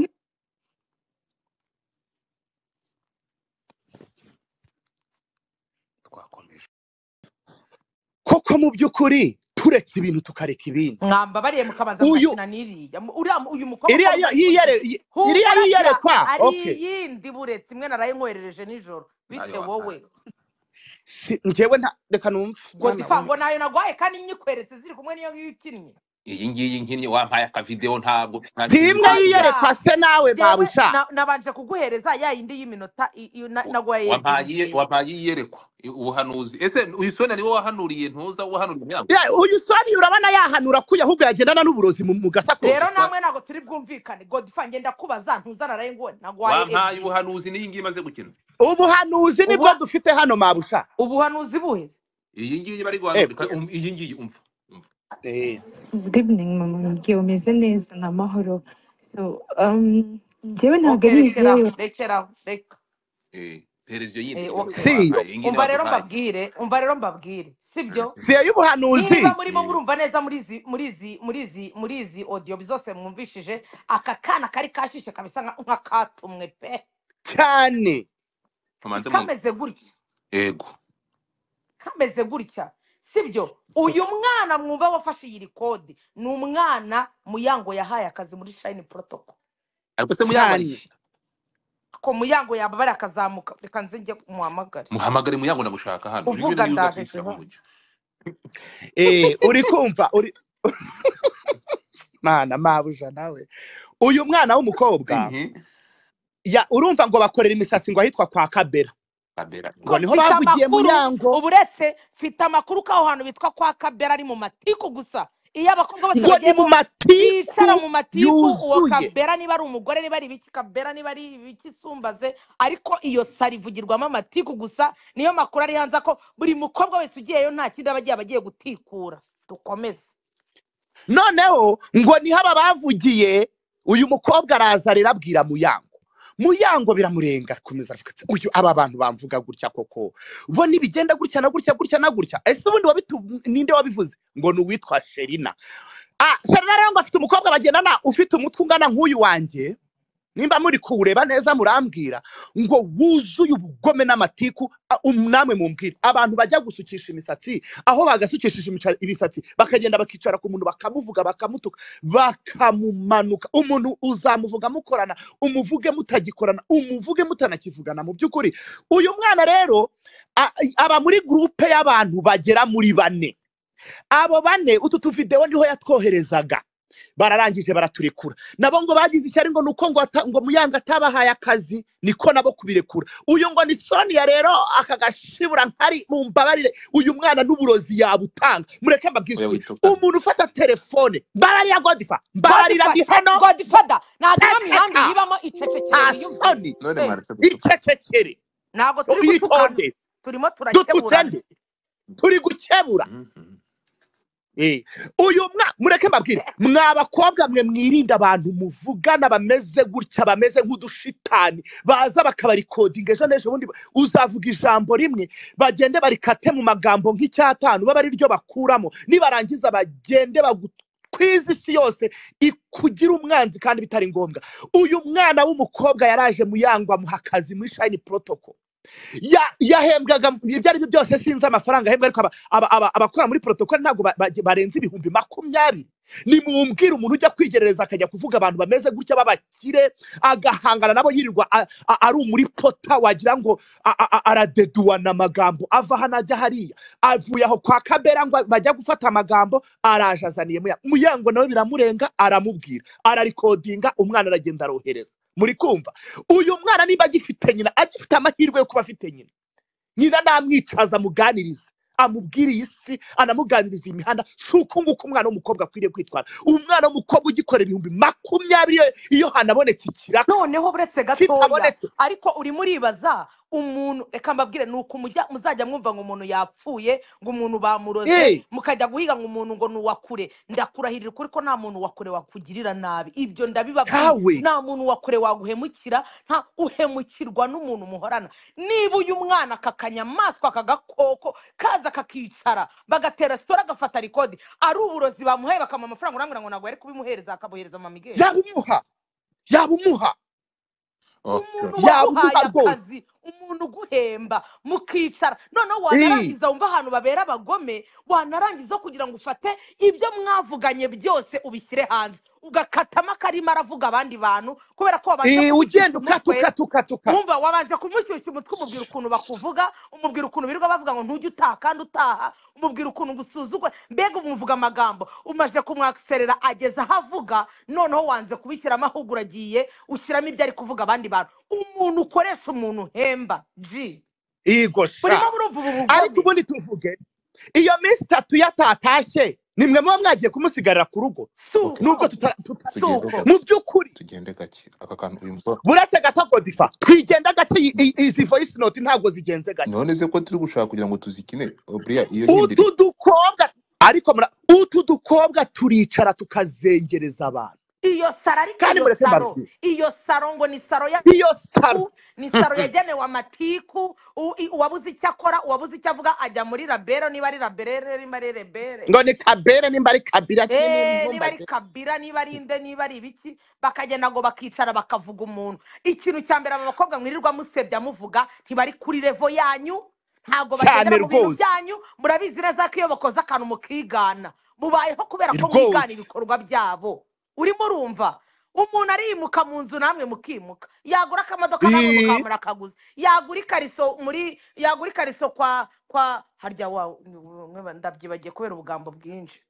twakomeje koko mu by'ukuri turetse ibintu tukareka ibindi mwamba bariye mukabanza gukina n'iriya uyu mukobwa iriya yiyerekwa okay yindi buretse imwe narayinkwerereje nijoro bite wowe njyewe reka numve Godifa ngo nayo nagwaye kandi nyikweretse ziri kumwe niyo ukinnye iyi ngiyi nkinnye wampaye akavideo ntabwo timwe yiyerekwa se nawe babusha nabanje kuguhereza ya yindi y'iminota nagwaye wampaye yiyerekwa ubuhanuzi ese uyu Sonia niwe wahanuriye ntuza wahanuriye Muyango uyu Sonia urabona yahanura ko ahubwo yagendana n'uburozi mu gasako rero namwe nago turi bwumvikane Godifa ngenda kubaza ntuzana raye ngo nagwaye wampaye ubuhanuzi niyi ngiyi imaze gukina ubuhanuzi nibwo dufite hano mabusha ubuhanuzi buheze iyi ngiyi bari guhanurika iyi ngiyi umva Good evening, mama. Mgiye umeze neza na mahoro. So, njyewe ntabwo ari rekera televiziyo yindi okay. si wahaye ingine umva rero waduhaye mbabwire sibyo si y'ubuhanuzi niba murimo murumva neza muri izi audio zose mwumvishije aka kana kari kashishe kabisa nk'akatumwe pe cyane kameze gutya ego kameze gutya sibyo uyu mwana mwumva wafashe iyi record ni umwana Muyango yahaye akazi muri Shine Protocol ariko se Muyango ko Muyango yababara akazamuka reka nze njye muhamagare Muyango ndamushaka hano uvuga ndaje uri kumva uri mana mabuja nawe uyu mwana w'umukobwa urumva ngo bakorera imisatsi ngo ahitwa kwa Kabera ngo niho bavugiye Muyango uburetse mfite amakuru kaho hantu bitwa kwa Kabera ari mu matiku gusa iyo abakobwa bose bagiye mu matiku bicara mu matiku uwo Kabera niba ari umugore niba ari ibiki Kabera niba ari ibiki Sumbaze ariko iyo sari vugirwamo amatiku gusa niyo makuru ari hanze ko buri mukobwa wese ugiyeyo nta kindi abagiye gutikura dukomeze noneho ngo niho aba bavugiye uyu mukobwa araza rirabwira Muyango biramurenga komeza avuga uyu aba bantu bamvuga gutya koko bo nibigenda gutya na gutya ese ubundi ninde wabivuze ngo ni uwitwa Sherina Sherina rero ngo afite umukobwa bagendana ufite umutwe ungana nk'uyu wanjye nimba muri kuwureba neza murambwira ngo wuzuye ubugome n'amatiku namwe mumbwira abantu bajya gusukisha imisatsi aho bagasukishije ibisatsi bakagenda bakicara ku muntu bakamuvuga bakamutuka bakamumanuka umuntu uzamuvuga mukorana umuvuge mutagikorana umuvuge mutanakivugana mu by'ukuri uyu mwana rero aba muri groupe y'abantu bagera muri 4 abo 4 utu tuvideo niho yatwoherezaga bararangije baraturekura nabo ngo bagize icyari ngo nuko ngo Muyango atabahaye akazi niko nabo kubirekura uyu ngo ni Sonia rero akagashibura nkari mu mbabarire uyu mwana n'uburozi yabutanga mureke mbabwize umuntu ufata telefone mbabarira Godfa mbabarira ndi hano Godfather nagira mihanda yibamo icecekere y'umfoni icecekere nago turi gutukana turimo turakebura turi gukebura uyu mureke mbabwire mwabakobwa mwe mwirinda abantu muvugana bameze gutya bameze nk'udushitani baza bakabarikodinga ejo n'ejo bundi uzavuga ijambo rimwe bagende barikate mu magambo nk'icyatanu baba ari ryo bakuramo nibarangiza bagende kwiza isi yose ikugira umwanzi kandi bitari ngombwa uyu mwana w'umukobwa yaraje Muyango amuha akazi muri Shine Protocol yahembwaga ibyo ari byo byose sinzi amafaranga ahembwa ariko abakora muri protocol ntago barenze 20,000 ni mumbwira umuntu ujya kwigerereza akajya kuvuga abantu bameze gutya babakire agahangana nabo yirirwa ari muri pota wagira ngo aradeduana amagambo ava hanajya hariya avuye aho kwa Kabera ngo bajya gufata amagambo araje azaniye Muyango nawe biramurenga aramubwira ararikodinga umwana aragenda arohereza muri kumva uyu mwana niba agifite nyina agifite amahirwe yo kuba afite nyina namwicaza muganiriza amubwira isi anamuganiriza imihanda suko nguko umwana w'umukobwa akwiriye kwitwara umwana w'umukobwa ugikorera 20,000 iyo hanabonetse ikiraka noneho buretse gatoya ariko uri muribaza umuntu reka mbabwire nuko muzajya mwumva ngo umuntu yapfuye ngo umuntu bamuroze mukajya guhiga ngo umuntu ngo nuwakure ndakurahirira kuri ko nta muntu wakure wakugirira nabi ibyo ndabibabwiye nta muntu wakure waguhemukira nta uhemukirwa n'umuntu muhorana niba uyu mwana kakanyamaswa kagakoko kaza kakicara bagatera stora gafata record ari uburozi bamuhaye bakama amafaranga urambira ngo nagwere kubimuhereza akabohereza mamigere yabumuha umuntu waguhaye akazi umuntu guhemba mukicara noneho wanarangiza wumva ahantu babera abagome wanarangiza kugira ngo ufate ibyo mwavuganye byose ubishyire hanze ugakatama karima aravuga abandi bantu kubera ko wabanje ugenda ukatuka wumva wabanje kumushyushya umutwe umubwira ukuntu bakuvuga umubwira ukuntu birirwa bavuga ngo ntujye utaha kandi utaha umubwira ukuntu gusuzugwa mbega umuvuga amagambo umaje kumwakiserera ageza aho avuga noneho wanze kubishyiramo ahubwo uragiye ushyiramo ibyo ari kuvuga abandi bantu umuntu ukoresha umuntu hemba igosha ariko ubundi tuvuge iyo minsi 3 yatatashye nimwe muba mwagiye kumusigarira ku rugo nubwo mu by'ukuri tugende gake aka kantu uyumva buretse gato Godfa twigenda gake izi voice note ntago zigenze gake none se ko turi gushaka kugira ngo tuzikine buriya iyo utu dukobwa ariko utu dukobwa turicara tukazengereza abantu iyo saro ariko kandi mureke mbabwire iyo saro ngo ni saro iyo saro ni saro yagenewe amatiku uwabuze icyo akora uwabuze icyo avuga ajya muri rabero niba ari raberere niba ari rebere ngo ni kabere nimba ari kabira niba ari kabira niba ari inde niba ari ibiki bakagenda ngo bakicara bakavuga umuntu ikintu cya mbere aba bakobwa mwirirwa musebya muvuga ntibari kuri revo yanyu ntabwo bagendera mu bintu byanyu murabizi neza ko iyo bakoze akantu mukigana mubayeho kubera ko mwigana ibikorwa byabo urimo urumva umuntu arimuka mu nzu namwe mukimuka yagura akamodoka namwe mukamura akaguzi yagura ikariso kwa harya ndabyibagiye kubera ubugambo bwinshi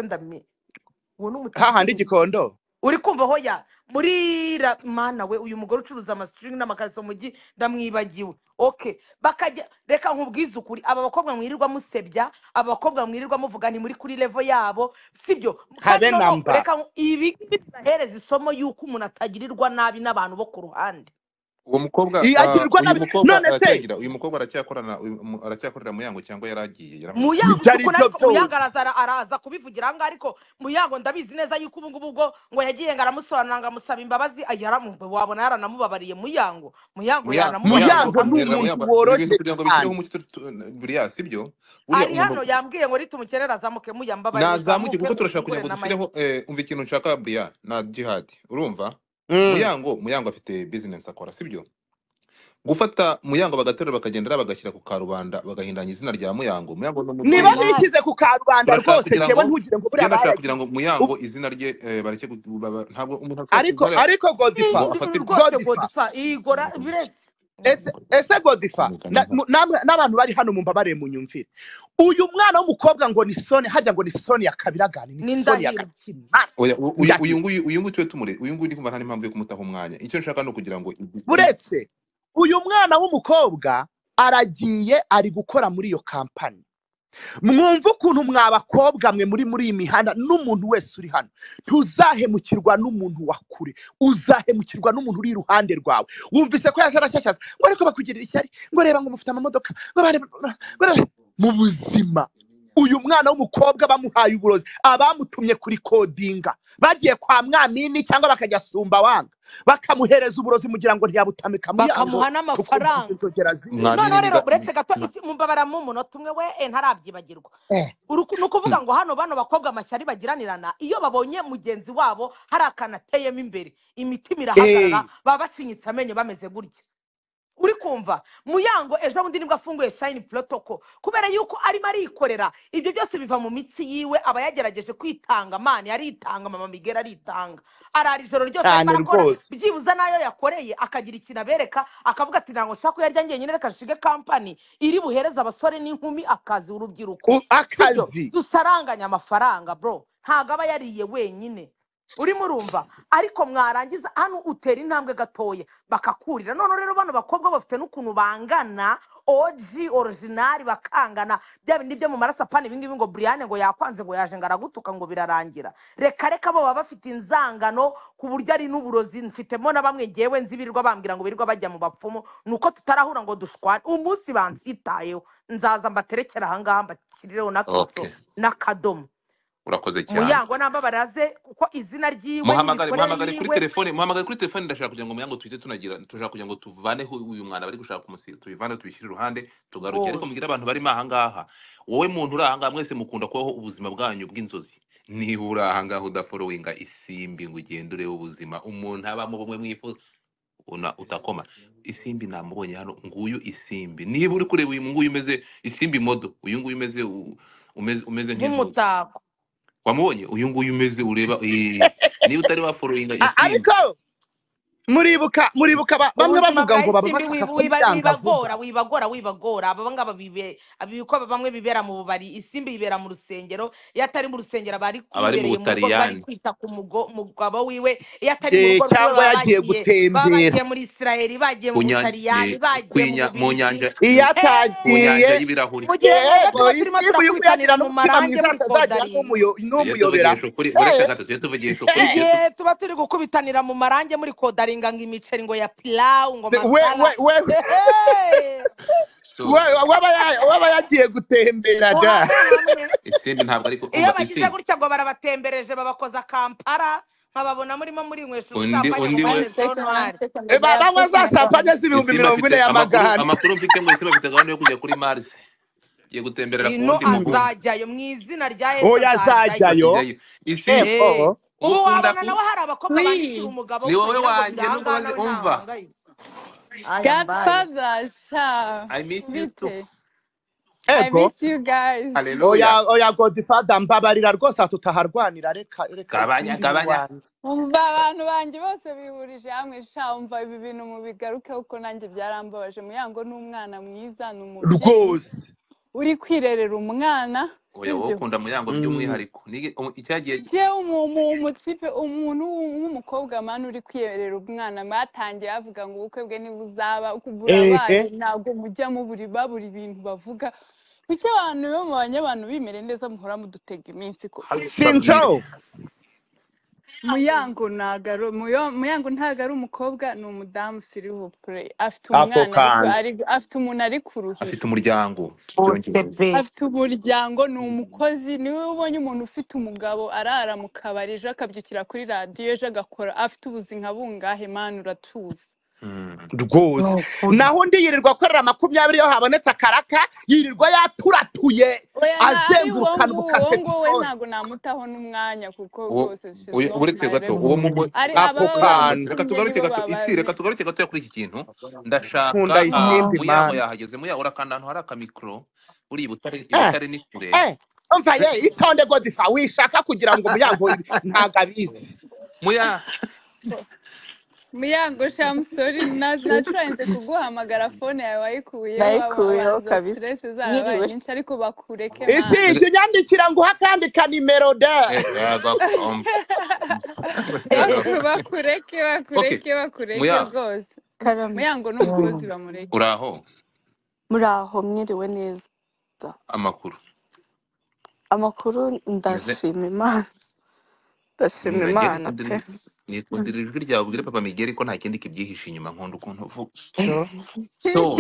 uwo ni umutima hahandi igikondo uri kumva hoya muri mana we uyu mugore ucuruza amastring n'amakariso mujyi ndamwibagiwe okay bakajya reka nkubwize ukuri aba bakobwa mwirirwa musebya aba bakobwa mwirirwa muvuga ni muri kuri level yabo sibyo reka ibi bahereza isomo yuko umuntu atagirirwa nabi n'abantu bo ku ruhande uwo mukobwa uyu mukobwa aracyakorera Muyango cyangwa yaragiye Muyango araza kubivugira ahangaha ariko Muyango ndabizi neza yuko ubu ngubu ubwo ngo yagiye ngo aramusobanura ngo amusaba imbabazi wabona yaranamubabariye Muyango ni umuntu woroshye buriya sibyo ari hano yambwiye ngo ritumukerera azamuke Muyambabariye nazamuke kuko turashaka kugira ngo dushyireho umva ikintu nshaka buriya na jihad urumva Muyango afite business akora sibyo gufata Muyango bagaterura bakagendera bagashyira ku karubanda bagahindanya izina rya Muyango niba bikize ku karubanda rwose jewe ntugire ngo buriya barashaka kugira ngo Muyango izina rye bareke ntabwo umuntu ariko Godfather igora biretse ese Godfather n'abantu bari hano mumbabare mu nyumvire uyu mwana w'umukobwa ngo ni Soni hajya ngo ni Soni ya Kabiragani ni Soni ya Gakima uyu nguyu twe tumure uyu nguyu ndi kumva nta n'impamvu yo kumutaho umwanya icyo nshaka no kugira ngo buretse uyu mwana w'umukobwa aragiye ari gukora muri iyo kampani mwumva ukuntu mwabakobwa mwe muri iyi mihanda n'umuntu wese uri hano ntuzahemukirwa n'umuntu wakure uzahemukirwa n'umuntu uri iruhande rwawe wumvise ko yaje arashyashyaza ngo ariko bakugirira ishyari ngo reba ngo mufite amamodoka mu buzima uyu mwana w'umukobwa bamuhaye uburozi abamutumye kuri kodinga bagiye kwa Mwamini cyangwa bakajya Sumba wanga bakamuhereza uburozi mugira ngo ntiyabutamika bakamuha n'amafaranga none rero buretse gato mumbabara mu munota umwe we ntarabyibagirwa ni ukuvuga ngo hano bano bakobwa amashyari bagiranirana iyo babonye mugenzi wabo hari akanateyemo imbere imitima irahagarara baba bashinyitse amenyo bameze gutya uri kumva Muyango ejo bundi nibwo afunguye Shine Protocol kubera yuko arimo arikorera ibyo byose biva mu mitsi yiwe aba yagerageje kwitanga mani aritanga mama Migera aritanga arari ijoro ryose barakora byibuza nayo yakoreye akagira ikintu abereka akavuga ati nango shaka yarya ngiye nyine reka shige company iri buhereza abasore n'inkumi akazi urubyiruko akazi dusaranganya amafaranga bro ntago aba yariye wenyine urimo urumva ariko mwarangiza hano utera intambwe gatoye bakakurira none rero bano bakobwa bafite n'ukuntu bangana OG original bakangana bya bindi byo mu maraso apana ibingibi ngo Brian ngo yakwanze ngo yaje ngaragutuka ngo birarangira reka bo baba bafite inzangano ku buryo ari n'uburozi mfitemo na bamwe ngewe nzibirirwa bambwira ngo birirwa bajya mu bapfumu nuko tutarahura ngo dushwane umunsi bansitayeho nzaza mbaterekera ahangaha mbakirireho n'akotso n'akadomo urakoze cyane Muyango namba baraze kuko izina ryiwe muhamagare kuri telefone ndashaka kugira ngo Muyango twite turashaka kugira ngo tuvaneho uyu mwana bari gushaka tubivane tubishyire iruhande tugaruke ariko mugira abantu barimo ahangaha wowe muntu uri ahangaha mwese mukunda kubaho ubuzima bwanyu bw'inzozi niba uri ahangaha udaforowinga isimbi ngo ugende urebe ubuzima umuntu abamo bumwe mwifuza utakoma isimbi namubonye hano nguyu isimbi niba uri kureba uyu nguyu umeze isimbi modo uyu nguyu umeze nk'umutako wamubonye uyu nguyu umeze ureba niba utari waforowinga isimbi ariko muribuka bamwe bavuga ngo wibagora aba ngaba abiko bamwe bibera mu bubari isimbi bibera mu rusengero yatari mu rusengero bari kwibereye mu rugo bari kwita ku mugabo wiwe yatari mu rugo cyangwa yagiye gutembera bagiye muri Israeli bagiye mu Butaliyani bagiye mu nyanja yatagiye y'ibirahuri isimbi y'umuyanira no mutima mwiza atazajya n'umuyobera tuba turi gukubitanira mu marange muri Kodari kuodaringa ngo imiceri ngo ya pilau ngo we masala Hey! so waba yagiye gutembera da muhamwe hamwe isimbi ntabwo ariko iyo umva bagize isimbi gutya ngo barabatembereje babakoza Kampala nkababona murimo muri nywesha ubusampanya mu undi we marezo ntwari banywa za champagne z'ibihumbi isimbi 40 afite y'amagahano amakuru mfite ngo isimbi afite gahunda yo kujya kuri Mars igiye gutemberera ku ino wundi mubumbe azajyayo mu izina rya Yesu oya azajyayo azajyayo isimbi epo ubu ugukunda wabona nawe hari abakobwa bandikira umugabo ni wowe ukagira ngo wanjye nubwo birahangana bazi nawe umva ntahangayitse aya mbaye Godfather, sha. I miss you too Bite. I ego miss you guys. haleluya oya Godfather mbabarira rwose tutaharwanira reka gabanya isimbi gabanya wanjye Umva abantu banjye bose bihurije hamwe sha umva ibi bintu mubigaruke uko nanjye byarambabaje Muyango n'umwana mwiza n'umubyeyi rwose uri kwirerera umwana oya wowe sibyo ukunda Muyango by'umwihariko icyagiye je umutipe umuntu w'umukobwa mani uri kwirerera umwana batangiye bavuga ngo ubukwe bwe ntibuzaba ukubura abaye ntabwo mujya babura ibintu bavuga kuki abantu bo mu banyabantu bimere neza muhora mudutega iminsi ko sinjo Muyango ntago ari umukobwa ni umudamu sirivupure afite ako umwana kandi afite umuntu ari kuruhira afite umuryango osebe afite umuryango ni umukozi niwe ubonye umuntu ufite umugabo arara mu kabari ejo akabyukira kuri radiyo ejo agakora afite ubuzima bungahe mani uratuzi rwose naho undi yirirwa akorera 20 iyo habonetse akaraka yirirwa yaturatuye azengurukana uwo ubukaseti we ntago namutaho n'umwanya kuko rwose uretse gato uwo mu ari ako kandi reka tugaruke gato reka tugaruke gato kuri iki kintu ndashaka nkunda isimbi Muyango man yahageze Muyango urakanda ahantu hari akamikro uri ibutare ni kure umva itonde Godfather wishaka kugira ngo Muyango ntago abizi Muyango shamusori nacuranze kuguhamagara fone yawe nayikuyeho kabisa stress zarabaye nyinshi ariko bakureke isi icyo nyandikira ngo hakandika nimero da bakureke rwose Muyango n'umukozi bamureke uraho muraho mwiriwe neza amakuru ndashima Imana ndashima Imana pe nikundira ijwi ryawe ubwire papa Miguel ko nta kindi kibyihishe inyuma nkunda ukuntu uvuga so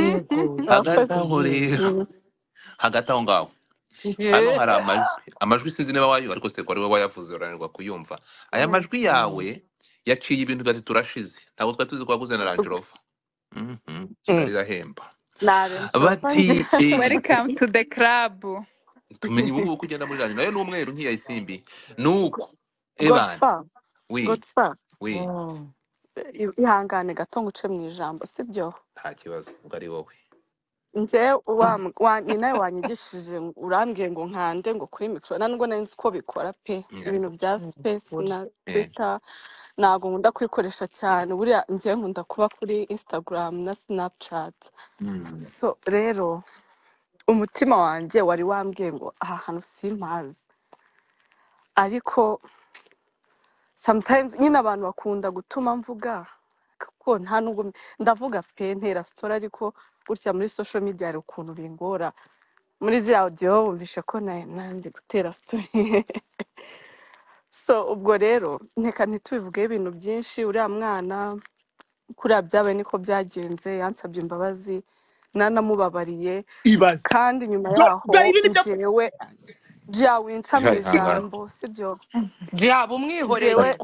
hagati aho ngaho hano hari amajwi sinzi niba wayo ariko se ko ari wowe wayavuze uranirwa kuyumva aya majwi yawe yaciye ibintu byati turashize ntabwo twari tuzi ko waguze na Range Rover irahemba bati welcome to the club tumenye ubu kugenda muri Range nayo n'umweru nk'iya isimbi nuko Evan Godfather we ihangane gato nguce mu ijambo sibyo nta kibazo ubwo ari wowe nje ni nawe wanyigishije urambwiye ngo nkande ngo kuri micro nubwo nari nzi uko bikora pe ibintu bya space na Twitter ntabwo nkunda kwikoresha cyane buriya ngiye nkunda kuba kuri Instagram na Snapchat so rero umutima wanjye wari wambwiye ngo aha hantu simpazi ariko sometimes nyine abantu bakunda gutuma mvuga kuko nta nubwo ndavuga pe ntera story ariko gutya muri social media hari ukuntu bingora muri ziriya audio bumvishe ko nandi gutera story so ubwo rero nteka ntitubivugeho ibintu byinshi uriya mwana kuriya byabaye niko byagenze yansabye imbabazi nanamubabariye kandi nyuma yaho njyewe jya winca mu ijambo sibyo jya bumwihorewe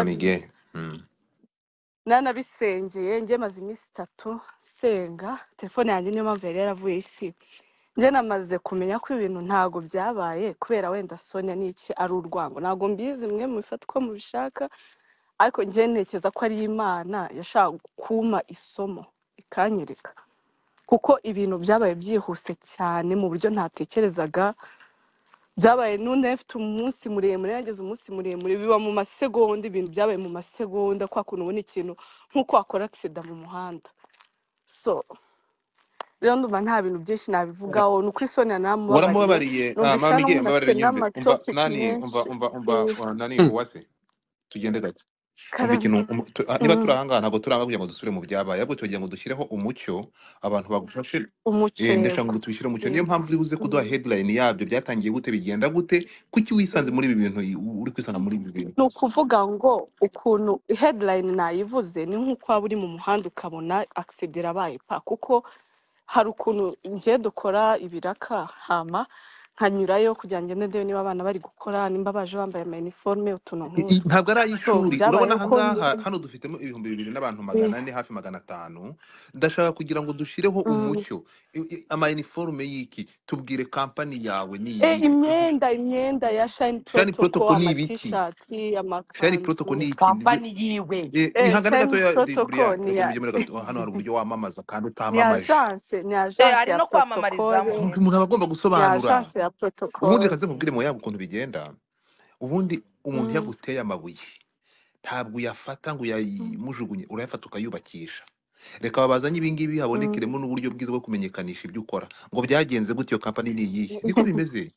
nanabisengeye njye maze iminsi 3 senga telefone yanjye niyo mpamvu yari yaravuye isi njye namaze kumenya ko ibintu ntago byabaye kubera wenda Sonia n'iki ari urwango ntago mbizi mwe mufata uko mubishaka ariko njye ntekeza ko ari Imana yashaka kuma isomo ikanyereka kuko ibintu byabaye byihuse cyane mu buryo ntatekerezaga byabaye none mfite umunsi muremure yageze umunsi muremure biba mu masegonda ibintu byabaye mu masegonda kwa kuntu ubona ikintu nkuko wakora accident mu muhanda so rero ndumva nta bintu byinshi nabivugaho nuko Sonia waramubabariye Miguel mbabarira umva nani uwase tugende gake umva ikintu niba turi Mm, ahangaha ntabwo turi ahangaha kugira ngo dusubire mu byabaye ahubwo tugira ngo dushyireho umucyo abantu bagufashe ndashaka umucego ngo tubishyire umucyo niyo mpamvu uri buze kuduha headline yabyo byatangiye gute bigenda gute kuki wisanze muri ibi bintu uri kwisanga muri ibi bintu ni ukuvuga ngo ukuntu headline nayivuze ni nk'uko waba uri mu muhanda ukabona accident irabaye pa kuko hari ukuntu ngiye dukora ibiraka hama nkanyurayo kugira ngo ndebe niba abana bari gukora nimba baje bambaye uniforme utuntu nk'utwo ntabwo ari so ay'ishuri urabona byabayeho ko ahangaha hano dufitemo 2,000 n'abantu 400 hafi 500 ndashaka kugira ngo dushyireho umucyo ama uniforme y'iki tubwire kampani yawe ni iyi imyenda ya shine shani protocol protocol ni ibiki amatishati shani protocol amakanzu ni iki kampani yiwe ihangane shine gatoya protocol Brian reka mujye muri gato hano hari uburyo wamamaza kandi ni utamamaje agence ari ya no protocol kwamamarizamo umuntu aba agomba ni gusobanura agence ya ubundi protocol reka nkubwire mu yabo ukuntu bigenda ubundi umuntu yaguteye amabuye ntabwo uyafata ngo uyamujugunye urayafata ukayubakisha reka babazanye ibingibi habonekiremo n'uburyo bwiza bwo kumenyekanisha ibyo ukora ngo byagenze gute iyo kampani ni iyihe niko bimeze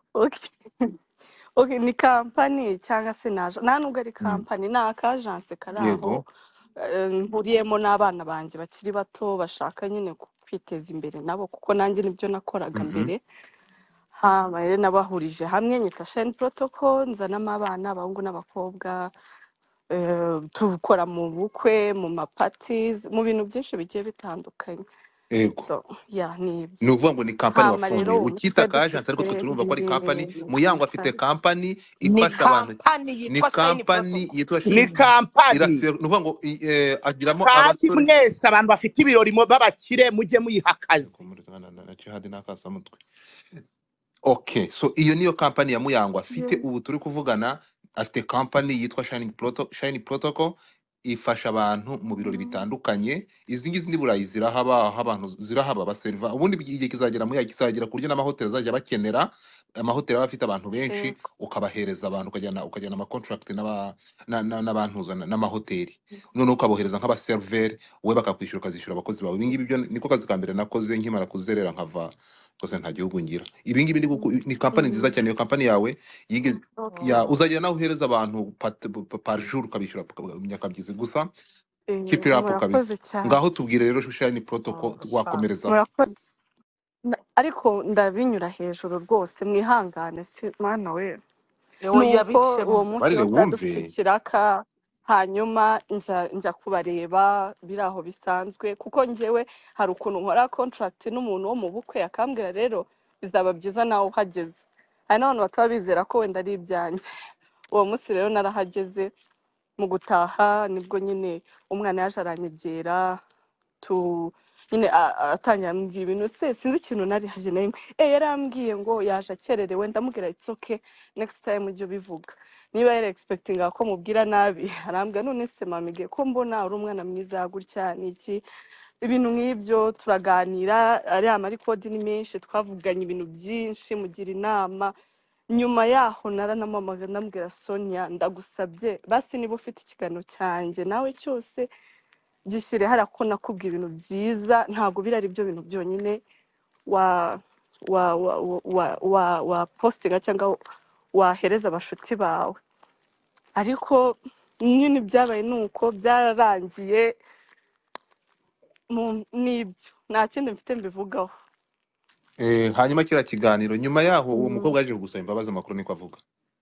Okay, ni kampani cyangwa se nta nubwo ari kampani ni akajanse kari aho yego mpuriyemo n'abana banjye bakiri bato bashaka nyine kwiteza imbere nabo kuko nanjye nibyo nakoraga mbere rero nabahurije hamwe nyita shine protocol nzanamo abana abahungu n'abakobwa tukora mu bukwe mu mapatizi mu bintu byinshi bigiye bitandukanye yego ni ni ibyo ukuvuga ngo ni kampani hama wafunguye rero ukita umutwe ka ajansi ariko twe dufite turumva ko ari kampani ni muyango afite kampani ni ifasha abantu kampani ni yitwa shine kampani protocol yitwa ni kampani ni ukuvuga ngo agiramo kandi abasore mwese abantu bafite ibirori b'abakire mujye muyiha akazi na jihadi n'akasamutwe okay so iyo niyo kampani ya muyango afite ubu turi kuvugana afite kampani yitwa shine protocol ifasha abantu mu birori bitandukanye izi ngizi ni burayi zirahaba aho abantu zirahaba baseriva ubundi igihe kizagera muri kizagera ku buryo n'amahoteli azajya bakenera amahoteli aba afite abantu benshi ukabahereza abantu ukajyana ama contract n'abantuza n'amahoteli noneho ukabohereza nk'abaserveri wowe bakakwishyura ukazishyura abakozi bawe ibingibi byo niko kazi ka mbere nakoze nkimara kuzerera nkava kose nta gihugu ngira ibingibi ni kampani nziza cyane iyo kampani yawe yigeze uzagera nawe uhereza abantu par jour ukabishyura nyakabyizi gusa keep it up kabisa ngaho tubwire rero shine protocol wakomereza ariko ndabinyura hejuru rwose mwihangane si mwana we nuko uwo munsi rero dufite ikiraka hanyuma njya kubareba biri aho bisanzwe kuko njyewe hari ukuntu nkora contract n'umuntu wo mu bukwe akambwira rero bizaba byiza nawe uhageze hari n'abantu bataba bizera ko wenda ari ibyanjye uwo munsi rero narahageze mu gutaha nibwo nyine umwana yaje aranyegera nyine atangira ambwira ibintu sinzi ikintu nari hageneye yarambwiye ngo yaje akererewe ndamubwira it's okay next time ujye ubivuga niba yari expectinga ko mubwira nabi arambwira none se mamige ko mbona uri umwana mwiza gutya niki ibintu nk'ibyo turaganira ariya marikodi ni menshi twavuganye ibintu byinshi mugira inama nyuma yaho naranamamaga ndambwira Sonia ndagusabye basi niba ufite ikiganiro cyanjye nawe cyose gishyire hariya ko nakubwiye ibintu byiza ntabwo biri ari byo bintu byonyine wa postinga cyangwa wahereza abashuti bawe ariko nyine byabaye nuko byararangiye n'ibyo nta kindi mfite mbivugaho hanyuma kiriya kiganiro nyuma yaho uwo mukobwa yaje kugusaba imbabazi amakuru niko avuga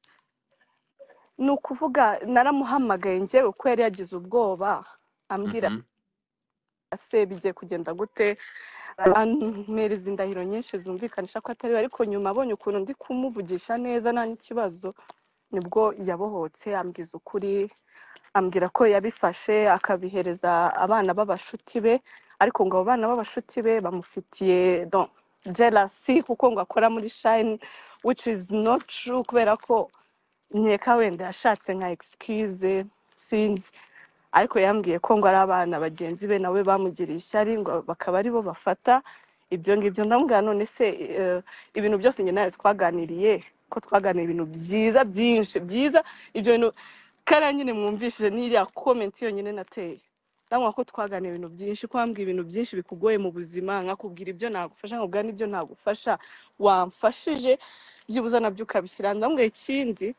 ni ukuvuga naramuhamagaye njyewe ko yari yagize ubwoba ambwira se bigiye kugenda gute ampereza indahiro nyinshi zumvikanisha ko atari we ariko nyuma abonye ukuntu ndi kumuvugisha neza nta n'ikibazo nibwo yabohotse ambwiza ukuri ambwira ko yabifashe akabihereza abana b'abashuti be ariko ngo abo bana b'abashuti be bamufitiye jealousy kuko ngo akora muri shine which is not true kubera ko nkeka wenda yashatse nka excuse sinzi ariko yambwiye ko ngo ari abana bagenzi be nawe bamugiriye ishyari ngo bakaba ari bo bafata ibyo ngibyo ndamubwira none se ibintu byose njye nawe twaganiriye ko twaganira ibintu byiza byinshi byiza ibyo bintu kariya nyine mwumvishije n'iriya comment yonyine nateye ndamubwira ko twaganira ibintu byinshi ko wambwira ibintu byinshi bikugoye mu buzima nkakubwira ibyo nagufasha nkubwira n'ibyo nagufasha wamfashije byibuze nabyo ukabishyira ndamubwira ikindi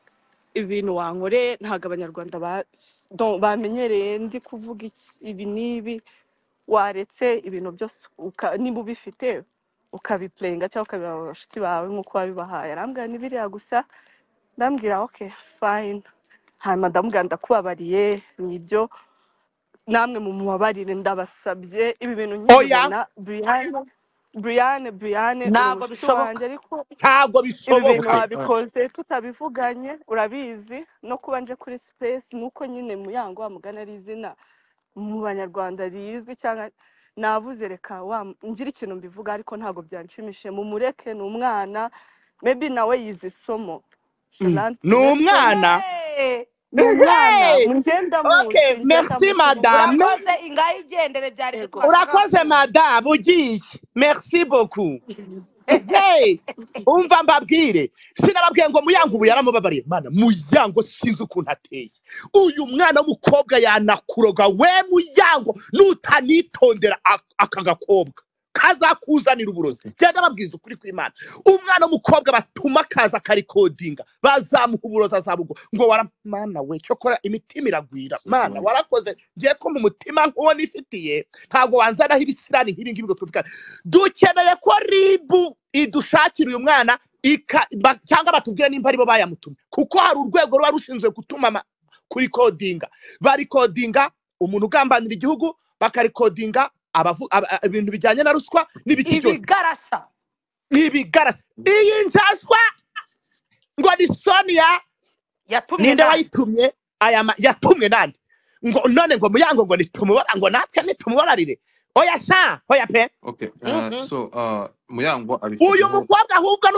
ibintu wankoreye ntabwo abanyarwanda bamenyereye ndi kuvuga ibi n'ibi, waretse ibintu byose niba ubifite ukabiplayinga cyangwa ukabiha abashuti bawe nk'uko wabibahaye. Arambwira ni biriya gusa, ndambwira okay fine, hanyuma ndamubwira ndakubabariye nibyo, namwe mu mubabarire ndabasabye ibi bintu nkibibona. Brianne uri ntabwo umushuti wanjye, bishoboka ariko ntabwo ibi bintu bishoboka wabikoze tutabivuganye, urabizi no kuba nje kuri space nuko nyine Muyango wa mugana ari izina mu banyarwanda rizwi, cyangwa navuze reka ngira ikintu mbivuga, ariko ntabwo byanshimishije. Mumureke, ni umwana, maybe nawe yize isomo. ni umwana. Ni umwana, Hey! mugenda Okay, muzi, merci madame. urakoze ingahe igendere byari Yego. Urakoze madame, ugiye. Merci beaucoup. Hey, umva mbabwire, sinababwiye ngo Muyango ubu yaramubabariye. Mana, Muyango sinzi ukuntu ateye. Uyu mwana w'umukobwa yanakuroga we Muyango, nutanitondera aka gakobwa kazakuzanira uburozi. Genda babwiza ukuri kw'Imana. Umwana w'umukobwa batuma kaza karikodinga, bazamuha uburozi azabugo ngo waramana we cyokora imitima iragwira. Mana warakoze, ngiye ko mu mutima nk'uwo nifitiye ntabwo wanzanaho ibisirani nk'ibi ngibi ngo twumvikane. Dukeneye ko ribu idushakira uyu mwana cyangwa batubwire nimba aribo bayamutumye, kuko hari urwego ruba rushinzwe gutuma kuri kodinga. Barikodinga umuntu ugambanira igihugu, bakarikodinga ibintu bijyanye na ruswa n'ibiki byose. Ibigarasha iyi njazwa ngo ni Sonia ninde wayitumye yatumwe nande ngo none ngo Muyango ngo nitumubara ngo natwe nitumubararire. Oya sha, oya pe. Okay. So Muyango uyu mukobwa ahubwo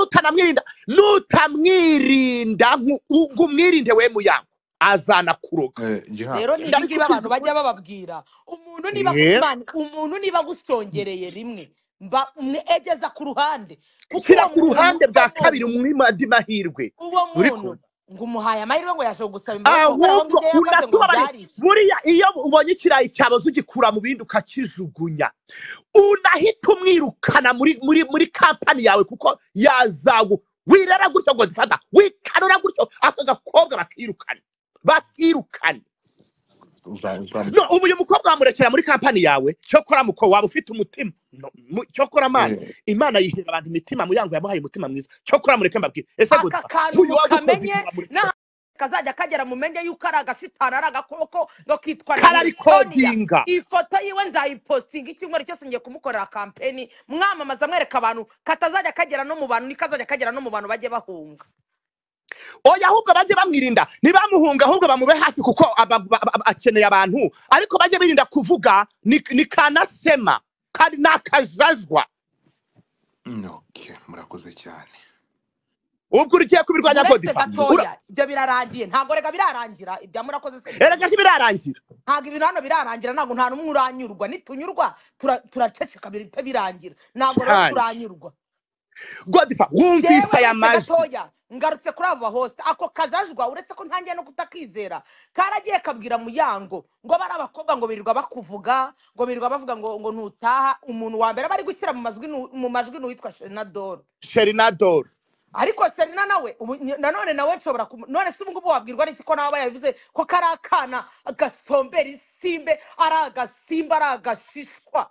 nutamwirinda ngumwirinde we Muyango azana kuroga. Rero nibingibi abantu bajya bababwira, umuntu niba gusongereye rimwe egeza ku ruhande, kira ku ruhande bwa kabiri umwimadi mahirwe. Uwo muntu ngo umuhaye amahirwe ngo yaje gusaba imbabazi, ahubwo unatubabari buriya iyo ubonye ikirayi cyaboze ugikura mu bindi ukakijugunya, unahita umwirukana muri kampani yawe, kuko yazagu wirara gutyo ngo zifata wikanura gutyo aka gakobwa bakirukana. No, ubu uyu mukobwa wamurekera muri kampani yawe, cyokora muko waba ufite umutima. Cyokora Mana, Imana yihera abantu imitima. Muyango yamuhaye umutima mwiza, cyokora mureke mbabwire. Ese gutya uyu wakamenye kazajya kagera mu menge yuko ari agashitana, ari agakoko ngo kitwa Sonia. Ifoto yiwe nzayipostinga icyumweru cyose ngiye kumukorera kampeni, mwamamaza mwereka abantu katazajya kagera no mu bantu, nikazajya kagera no mu bantu bajye bahunga. Oya ahubwo bajye bamwirinda, nibamuhunga ahubwo bamube hafi kuko akeneye abantu, ariko bajye birinda kuvuga ni kanasema kandi nakajajwa. Okay, murakoze cyane. Ubwo ugiye kubirwanya Godifa ibyo birarangiye. Ntago rega birarangira ibya murakoze se. Erega ntibirarangira. Ntago ibintu hano birarangira, ntago nta numwe uranyurwa. Nitunyurwa turaceceka birangira. Ntago rero turanyurwa. Godifa wumvise aya majwi. Ngarutse kuri abo host ako kajajwa, uretse ko ntangiye no kutakizera, karagiye kabwira Muyango ngo bari abakobwa ngo birirwa bakuvuga, ngo birirwa bavuga ngo ntutaha. Umuntu wa mbere bari gushyira mu majwi n'uwitwa Sherinador. Ariko Serina nawe nanone nawe nshobora none se ubungubu wabwirwa n'iki ko nawe yabivuze ko karakana agasombera isimbe, ari agasimba, ari agashishwa.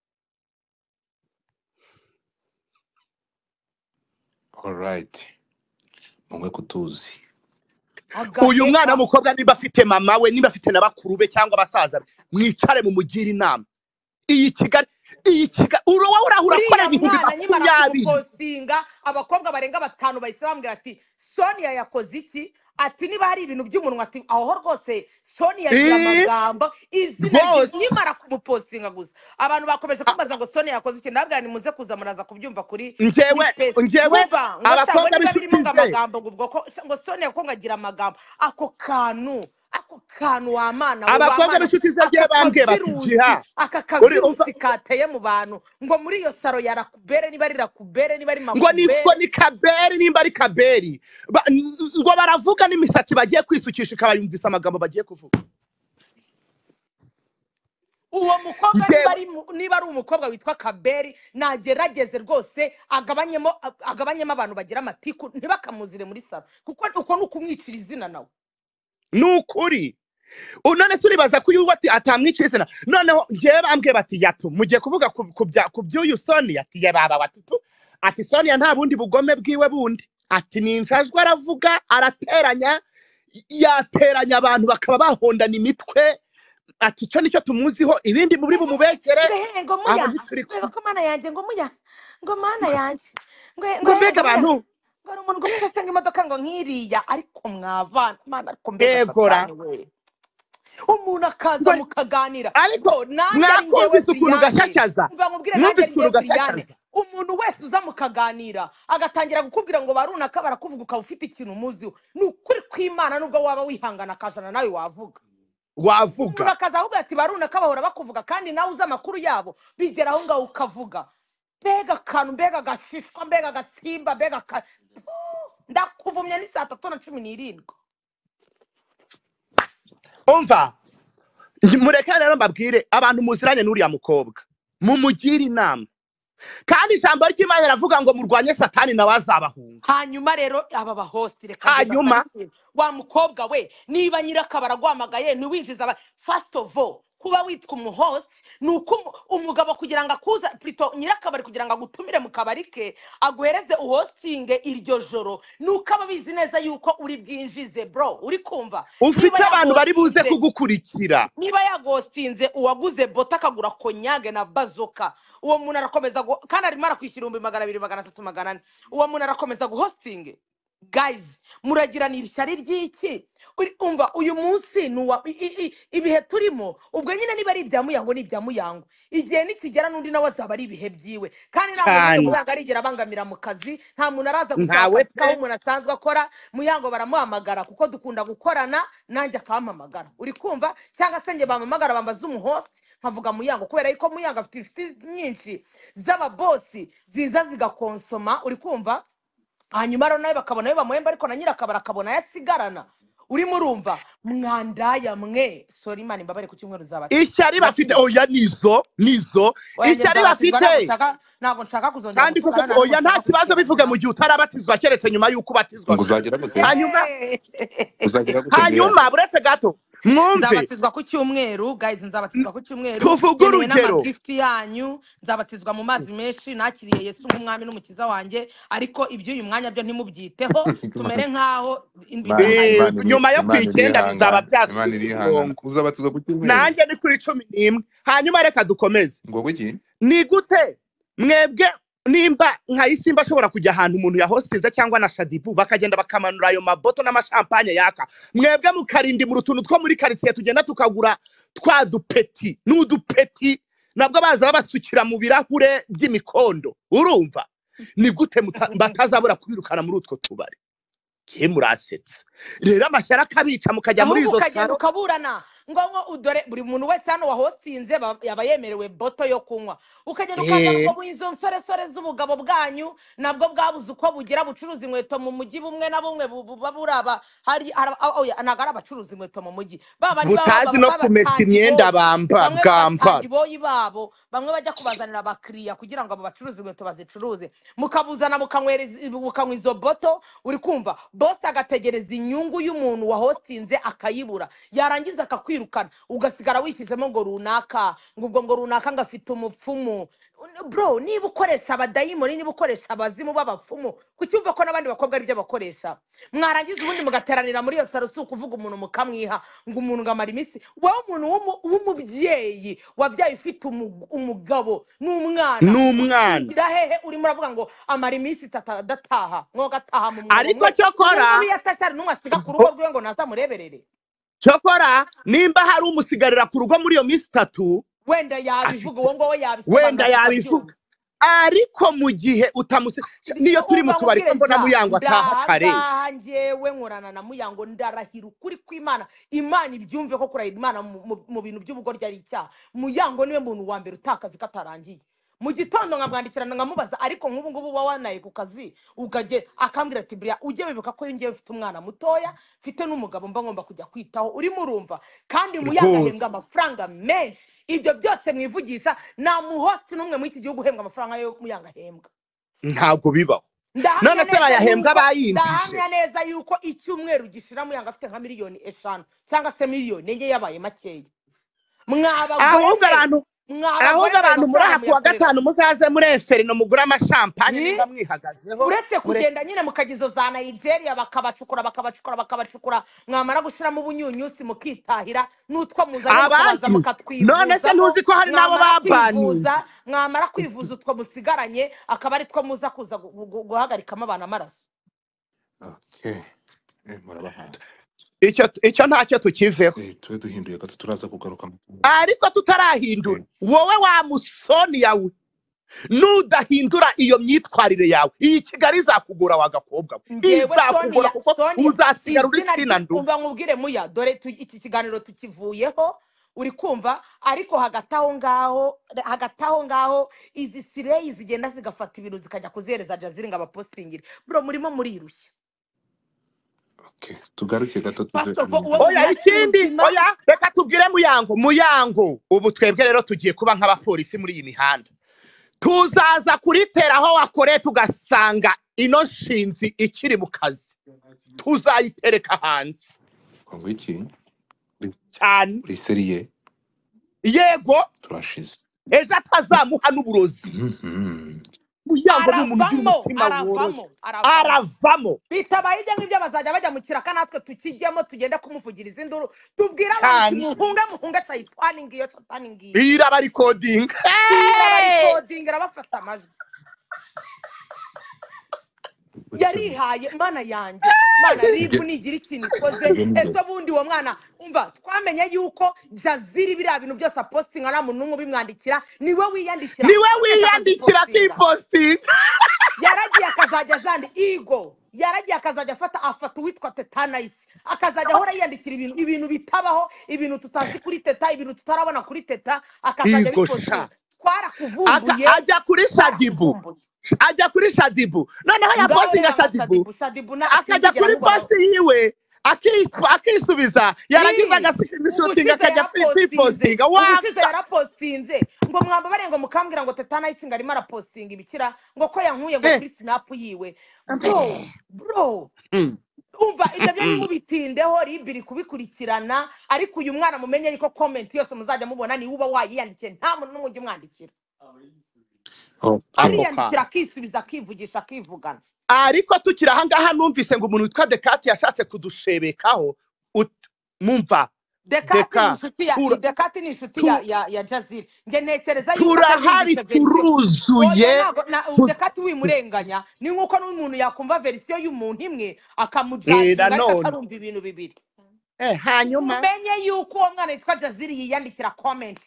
All right. Mwe kutuzi. Uyu mwana w'umukobwa niba afite mama we, niba afite nabakuru be cyangwa abasaza, mwicare mu mugira inama. Iyi Kigali urowa urahura kora ibihumbi 20 postinga abakobwa barenga 5 bahise bambwira ati Sonia yakoze iki, ati niba hari ibintu by'umunwa, ati aho rwose Sonia yagira amagambo izina nyimara kumupostinga gusa. Abantu bakomeje kumbaza ngo Sonia yakoze iki, ndabwira ni muze kuza muraza kubyumva kuri njyewe abakobwa b'ishuti amagambo ngo Sonia ko ngagira amagambo. Ako kantu wa mana abakobwa b'ishuti zagiye bambwiye bati jiha aka kavirusi kateye mu bantu ngo muri iyo saro ya Rakubere, niba ari Rakubere niba ari Makubere, ngo ni Kaberi nimba ari Kaberi, ngo baravuga n'imisatsi bagiye kwisukisha ikabayumvisa amagambo bagiye kuvuga. uwo mukobwa njyewe niba ari umukobwa witwa Kaberi nagerageze rwose agabanyemo abantu bagira amatiku ntibakamuzire muri salo kuko uko ni ukumwicira izina nawe nukuri none se uribaza ko uyu atamwicira izina noneho njyewe bambwiye bati yato mugiye kuvuga ku by'uyu Sonia ati yababa batutu ati Sonia nta bundi bugome bwiwe bundi ati ninjajwe aravuga arateranya yateranya abantu bakaba bahondana imitwe ati cyo nicyo tumuziho ibindi muri bumubeshere ngo muya ko mana yanjye ngo mana yanjye ngo mbega abantu ngo umuntu ngo musenga imodoka ngo nkiriya ariko mwavana mana ariko mbegora umuntu akaza mukaganira ariko mwakumvise ukuntu gashashyaza mwumvise ukuntu gashashyaza umuntu wese uza mukaganira agatangira gukubwira ngo barunaka barakuvuga ukaba ufite ikintu umuziho ni ukuri kw'Imana nubwo waba wihangana akajana nawe wavuga umuntu akaza ahubwo ati barunaka bahora bakuvuga kandi nawe uzi amakuru yabo bigera aho ngaho ukavuga mbega akantu mbega agashishwa mbega agatsimba mbega ndakuvumye ni 3:17 umva mureke rero mbabwire abantu muziranye n'uriya mukobwa mumugire inama kandi ijambo ry'Imana ravuga ngo murwanye Satani nawe azabahunga hanyuma rero aba bahosti reka hanyuma wa mukobwa we niba nyirakabara gwamagaye ntiwinjiza first of all kuba witwa umuhost nuko umugabo kugira ngo akuza plutôt nyirakabari kugira ngo agutumire mu kabari ke aguhereze uhostinge iryo joro nuko ababizi neza yuko uri bwinjize bro uri kumva ufite abantu bari buze kugukurikira niba yagostinze uwaguze bota akagura konyage na bazoka uwo muntu arakomeza kandi arimo arakwishyura 200 300 400 uwo muntu arakomeza guhostinge guys muragiranira ishyari ry'iki umva uyu munsi nuwa ibihe turimo ubwo nyine niba ari ibya muyango ni ibya muyango igihe nikigera n'undi nawe azaba ari ibihe byiwe kandi nta muntu arigera bangamira mu kazi nta muntu araza gusaka umuntu asanzwe akora muyango baramuhamagara kuko dukunda gukorana nanjye akampamagara uri kumva cyangwa se nge bampamagara bambaza umuhost nkavuga muyango kubera yuko muyango afite inshuti nyinshi z'ababosi ziza zigakonsoma uri kumva hanyuma rero nawe bakabona bamuhemba ariko na nyirakabara akabona yasigarana urimo urumva mwandaya mwe sorry Imana imbabare ku cyumweru zabati ishyari bafite oya nizo ishyari bafite ntago nshaka kuzongera kandi kuko oya nta kibazo bivuga mu gihe utarabatizwa keretse nyuma yuko ubatizwa hanyuma buretse gato mwumve nzabatizwa ku cyumweru guys nzabatizwa ku cyumweru tuvuga urugero gift yanyu nzabatizwa mu mazi menshi nakiriye Yesu nk'umwami n'umukiza wanjye ariko ibyo uyu mwanya byo ntimubyiteho tumere nkaho nyuma yo kwigenda bizaba byasubira uzabatizwa ku cyumweru nanjye ni kuri 11 hanyuma reka dukomeze ngo kuki ni gute mwebwe nimba nka Isimba ashobora kujya ahantu umuntu yahostinze cyangwa na Shadibu bakagenda bakamanura ayo maboto n'amashampanye yaka mwebwe mukarindi mu rutuntu two muri quartier tugenda tukagura twadupeti n'udupeti nabwo baza babasukira mu birahure by'imikondo urumva ni gute batazabura kubirukana muri utwo tubari murasetsa rero amashyara akabica mukajya muri izo saro ukaburana ngo udore buri muntu wese hano wahostinze yaba yemerewe boto yo kunywa ukagenda ukaza ngo izo nsore z'ubugabo bwanyu nabwo bwabuze uko bugira bucuruza inkweto mu mujyi bumwe na bumwe baburaba hari ntago ari abacuruza inkweto mu mujyi butazi no kumesa imyenda bamba babo bamwe bajya kubazanira abakiriya kugira ngo abo bacuruza inkweto bazicuruze mukabuzana mukanywa izo boto uri kumva boss agategereza inyungu y'umuntu wahostinze akayibura yarangiza akakwirukana ugasigara wishyizemo ngo runaka ngo runaka ngafite umupfumu bro niba ukoresha abadayimoni niba ukoresha abazimu b'abapfumu kucyumva ko nabandi bakobwa ari byo bakoresha mwarangiza ubundi mugateranira muri iyo saro kuvuga umuntu mukamwiha ngo umuntu ngamara imisi wowe umuntu w'umubyeyi wabyaye ufite umugabo n'umwana ngira hehe urimo uravuga ngo amara imisi 3 adataha mwogataha mu mwana ariko cyo kora yatashara n'umwasiga ku rugo rwe ngo nazamureberere cyokora nimba hari umusigarira ku rugo muri iyo minsi 3 wenda yabivuga uwo ngo wenda yabivuga ariko mu gihe niyo turi mu tubari ko mbona muyango ataha kare njyewe nkorana na muyango ndarahira ukuri kw'Imana Imana ibyumve ko kurahira Imana mu bintu by'ubugoryi ari icyaha muyango niwe muntu wa mbere utakazi katarangiye mu gitondo nkamwandikirana nkamubaza ariko nk'ubu ngubu uba wanaye ku kazi ukajye akambwira ati buriya ujye wibuka ko yongewe ufite umwana mutoya mfite n'umugabo mba ngomba kujya kwitaho urimo urumva kandi Muyango ahembwa rwose amafaranga menshi ibyo byose mwivugisha nta muhosi n'umwe muri iki gihugu uhembwa amafaranga yo Muyango ahembwa ntabwo bibaho ndahamya none se neza bayahembwa yuko bayindije ndahamya neza yuko icyumweru gishira Muyango afite nka miliyoni 5 cyangwa se miliyoni enye yabaye makeya mwabagore ahubwo mwe abantu mwabagore mwe abantu muri amafaranga aha kuwa muyakorera gatanu muzaze muri eferino mugura amashampanye ni nimba mwihagazeho uretse kugenda nyine mukagizo za Nigeria bakabacukura mwamara gushiramo ubunyunyusi mukitahira n'utwo muzanye mukabaza abandi none se mukatwivuzamo ntuzi ko hari n'abo babaniye mwamara kwivuza utwo musigaranye akaba ari two muza kuza guhagarikamo abantu amaraso Okay. Murabahanda. icyo ntacyo tukiveho Twe duhinduye gato turaza kugaruka ariko tutarahindura wowe wa musoni yawe nudahindura iyo myitwarire yawe iyi Kigali izakugura wagakobwa izakugura kuko uzasigara uri sina ndu umva nkubwire Muya dore iki kiganiro tukivuyeho uri kumva ariko hagati aho ngaho izi sireyi zigenda zigafata ibintu zikajya kuzihereza Jaziri ngo abapostingire bro murimo murirushya. Okay, tugaruke gato oya ikindi oya reka tubwire Muyango ubu twebwe rero tugiye kuba nk'abapolisi muri iyi mihanda tuzaza kuritera aho wakoreye tugasanga ino nshinzi ikiri mu kazi tuzayitereka hanze ngo iki cyane uri seriye yego turashize ejo atazamuha n'uburozi Muyango ni umuntu ugira umutima woroshye aravamo bitabaye ibyo ngibyo bazajya bajya mu kiraka natwe tukijyemo tugende kumuvugiriza induru tubwira abantu muhunge shayitani ngiyo satani ngiyo iraba recording irabafata amajwi yarihaye mana yanjye mana ribu nigira ikintu ikoze ejo bundi uwo mwana umva twamenye yuko Jaziri biriya bintu byose apostinga nta muntu n'umwe ubimwandikira niwe wiyandikira akipostinga yaragiye akazajya zandi yaragiye akazajya afata uwitwa Tetanayisi akazajya ahora yiyandikira ibintu bitabaho ibintu tutazi kuri Teta ibintu tutarabona kuri Teta akazajya bipostinga twarakuvumbuye ajya kuri Shadibu noneho yapostinga Shadibu akajya kuri posti yiwe akisubiza yaragize agashutinga akajya kwipostinga ubushize yarapostinze ngo mwambabare ngo mukambwira ngo Tetanayisi ngo arimo arapostinga ibikira ngo ko yankuye ngo kuri snap yiwe bro umva ibyo byo nimubitindeho ribiri kubikurikirana ariko uyu mwana mumenye yuko comment yose muzajya mubona ni uba wayiyandikiye nta muntu n'umwe ujye umwandikira ariyandikira akisubiza akivugisha akivugana ariko tukiri aha ngaha numvise ngo umuntu witwa Dekati yashatse kudushebekaho mumva Dekati ni inshuti ya Jaziri nge ntekereza yuko turahari turuzuye Dekati wimurenganya ni nkuko n'umuntu yakumva verisiyo y'umuntu imwe akamujyanira akarumva ibintu bibiri hanyuma umenye yuko uwo mwana witwa Jaziri yiyandikira comment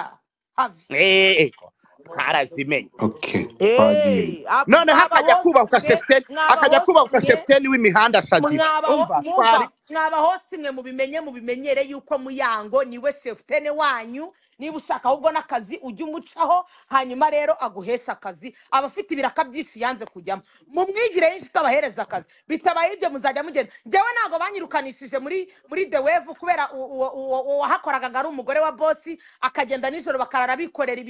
twarazimenye none hakajya kubaka Sefuteni w'imihanda Shadibu mwaba hose mwe mubimenyere yuko Muyango niwe Sefuteni wanyu niba ushaka ahubwo n'akazi ujye umucaho hanyuma rero aguhesha akazi abafite ibiraka byinshi yanze kujyamo mu mwigire y'inshi abahereza akazi bitabaye ibyo muzajya mugenda njyewe ntabwo banyirukanishije muri The Wave kubera wahakoraga ari umugore wa bosi akagenda nijoro bakarara bikorera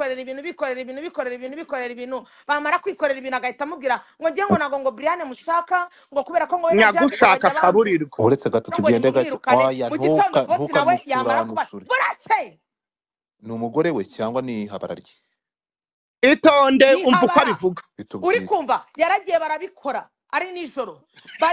ibintu bamara kwikorera ibintu agahita amubwira ngo njye ngo nago ngo Brian mushaka ngo kubera ko ngo we nyagushaka kaburirwa uretse gato tugende gato mu gitondo bosi nawe yamara kuba burake ni umugore we cyangwa ni habara rye itonde umva uko abivuga uri kumva yaragiye barabikora ari nijoro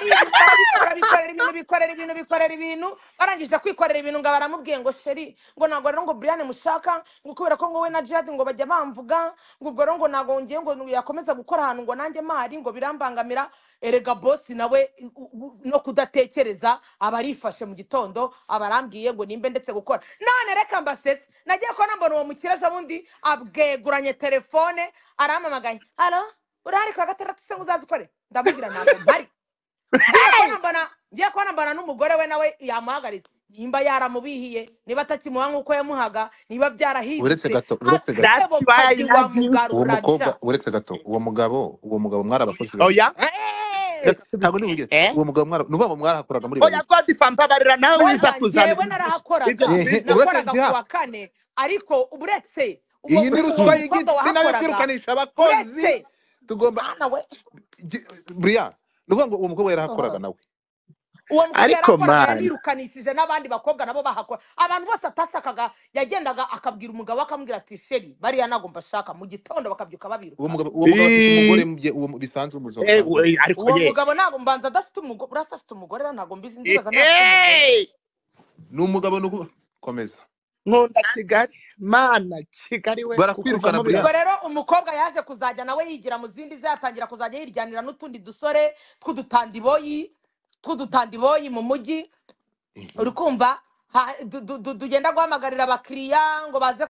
bikorera ibintu barangije kwikorera ibintu ngo baramubwiye ngo sheri ngo ntabwo rero ngo Brian mushaka ngo kubera ko ngo we na Jade ngo bajya bamvuga ngo ubwo rero ngo ntabwo ngiye ngo yakomeza gukora ahantu ngo nanjye mari ngo birambangamira erega bosi nawe no kudatekereza abarifashe mu gitondo abarambwiye ngo nimbe ndetse gukora none reka mbasetse nagiye ko nambona uwo mukiraje bundi abweguranye telefone aramamagaye halo urahari kwa gatandatu se uzazikore ndamubwira ntabwo mpari ngiye ko nambona n'umugore we nawe yamuhagaritse nimba yaramubihiye niba atakimuha nk'uko yamuhaga niba uretse byarahindutse gato uretse gato that's agasebo why I kadi love you uwo wamugarura mukobwa ja uretse gato uwo mugabo mwarabakoze oya reka ntabwo tubivuge nigeze uwo mugabo nuba mwarakoraga muri oya babiri God fambabarira nawe wiza oya kuzana njyewe ibintu ibyo narahakoraga uretse nakoraga ku ziha wa kane ariko uretse iyi ni ruswa mukobwa y'igitsina yo wahakoraga kwirukanisha abakozi uretse tugomba mwana we Brian ni ukuvuga ngo uwo mukobwa yarahakoraga nawe uwo mukobwa ariko yarakoraga man yanirukanishije n'abandi bakobwa nabo bahakora abantu bose atashakaga yagendaga akabwira umugabo akamubwira ati sheri bariya ntabwo mbashaka mu gitondo bakabyuka uwo babirukana mugabo afite umugore uwo bisanzwe mu buzima busanzwe ariko uwo ye mugabo ntabwo mbanza adafite umugore urasa afite umugore rero ntabwo mbizi ndibaza ntafite umugore ni umugabo komeza nkunda Kigali mana Kigali we barakwirukana kukuvamo Brian ubwo rero umukobwa yaje kuzajya nawe yigira mu zindi ze yatangira kuzajya yiryanira n'utundi dusore tw'udutandiboyi mu mujyi uri kumva tugenda guhamagarira abakiriya ngo baze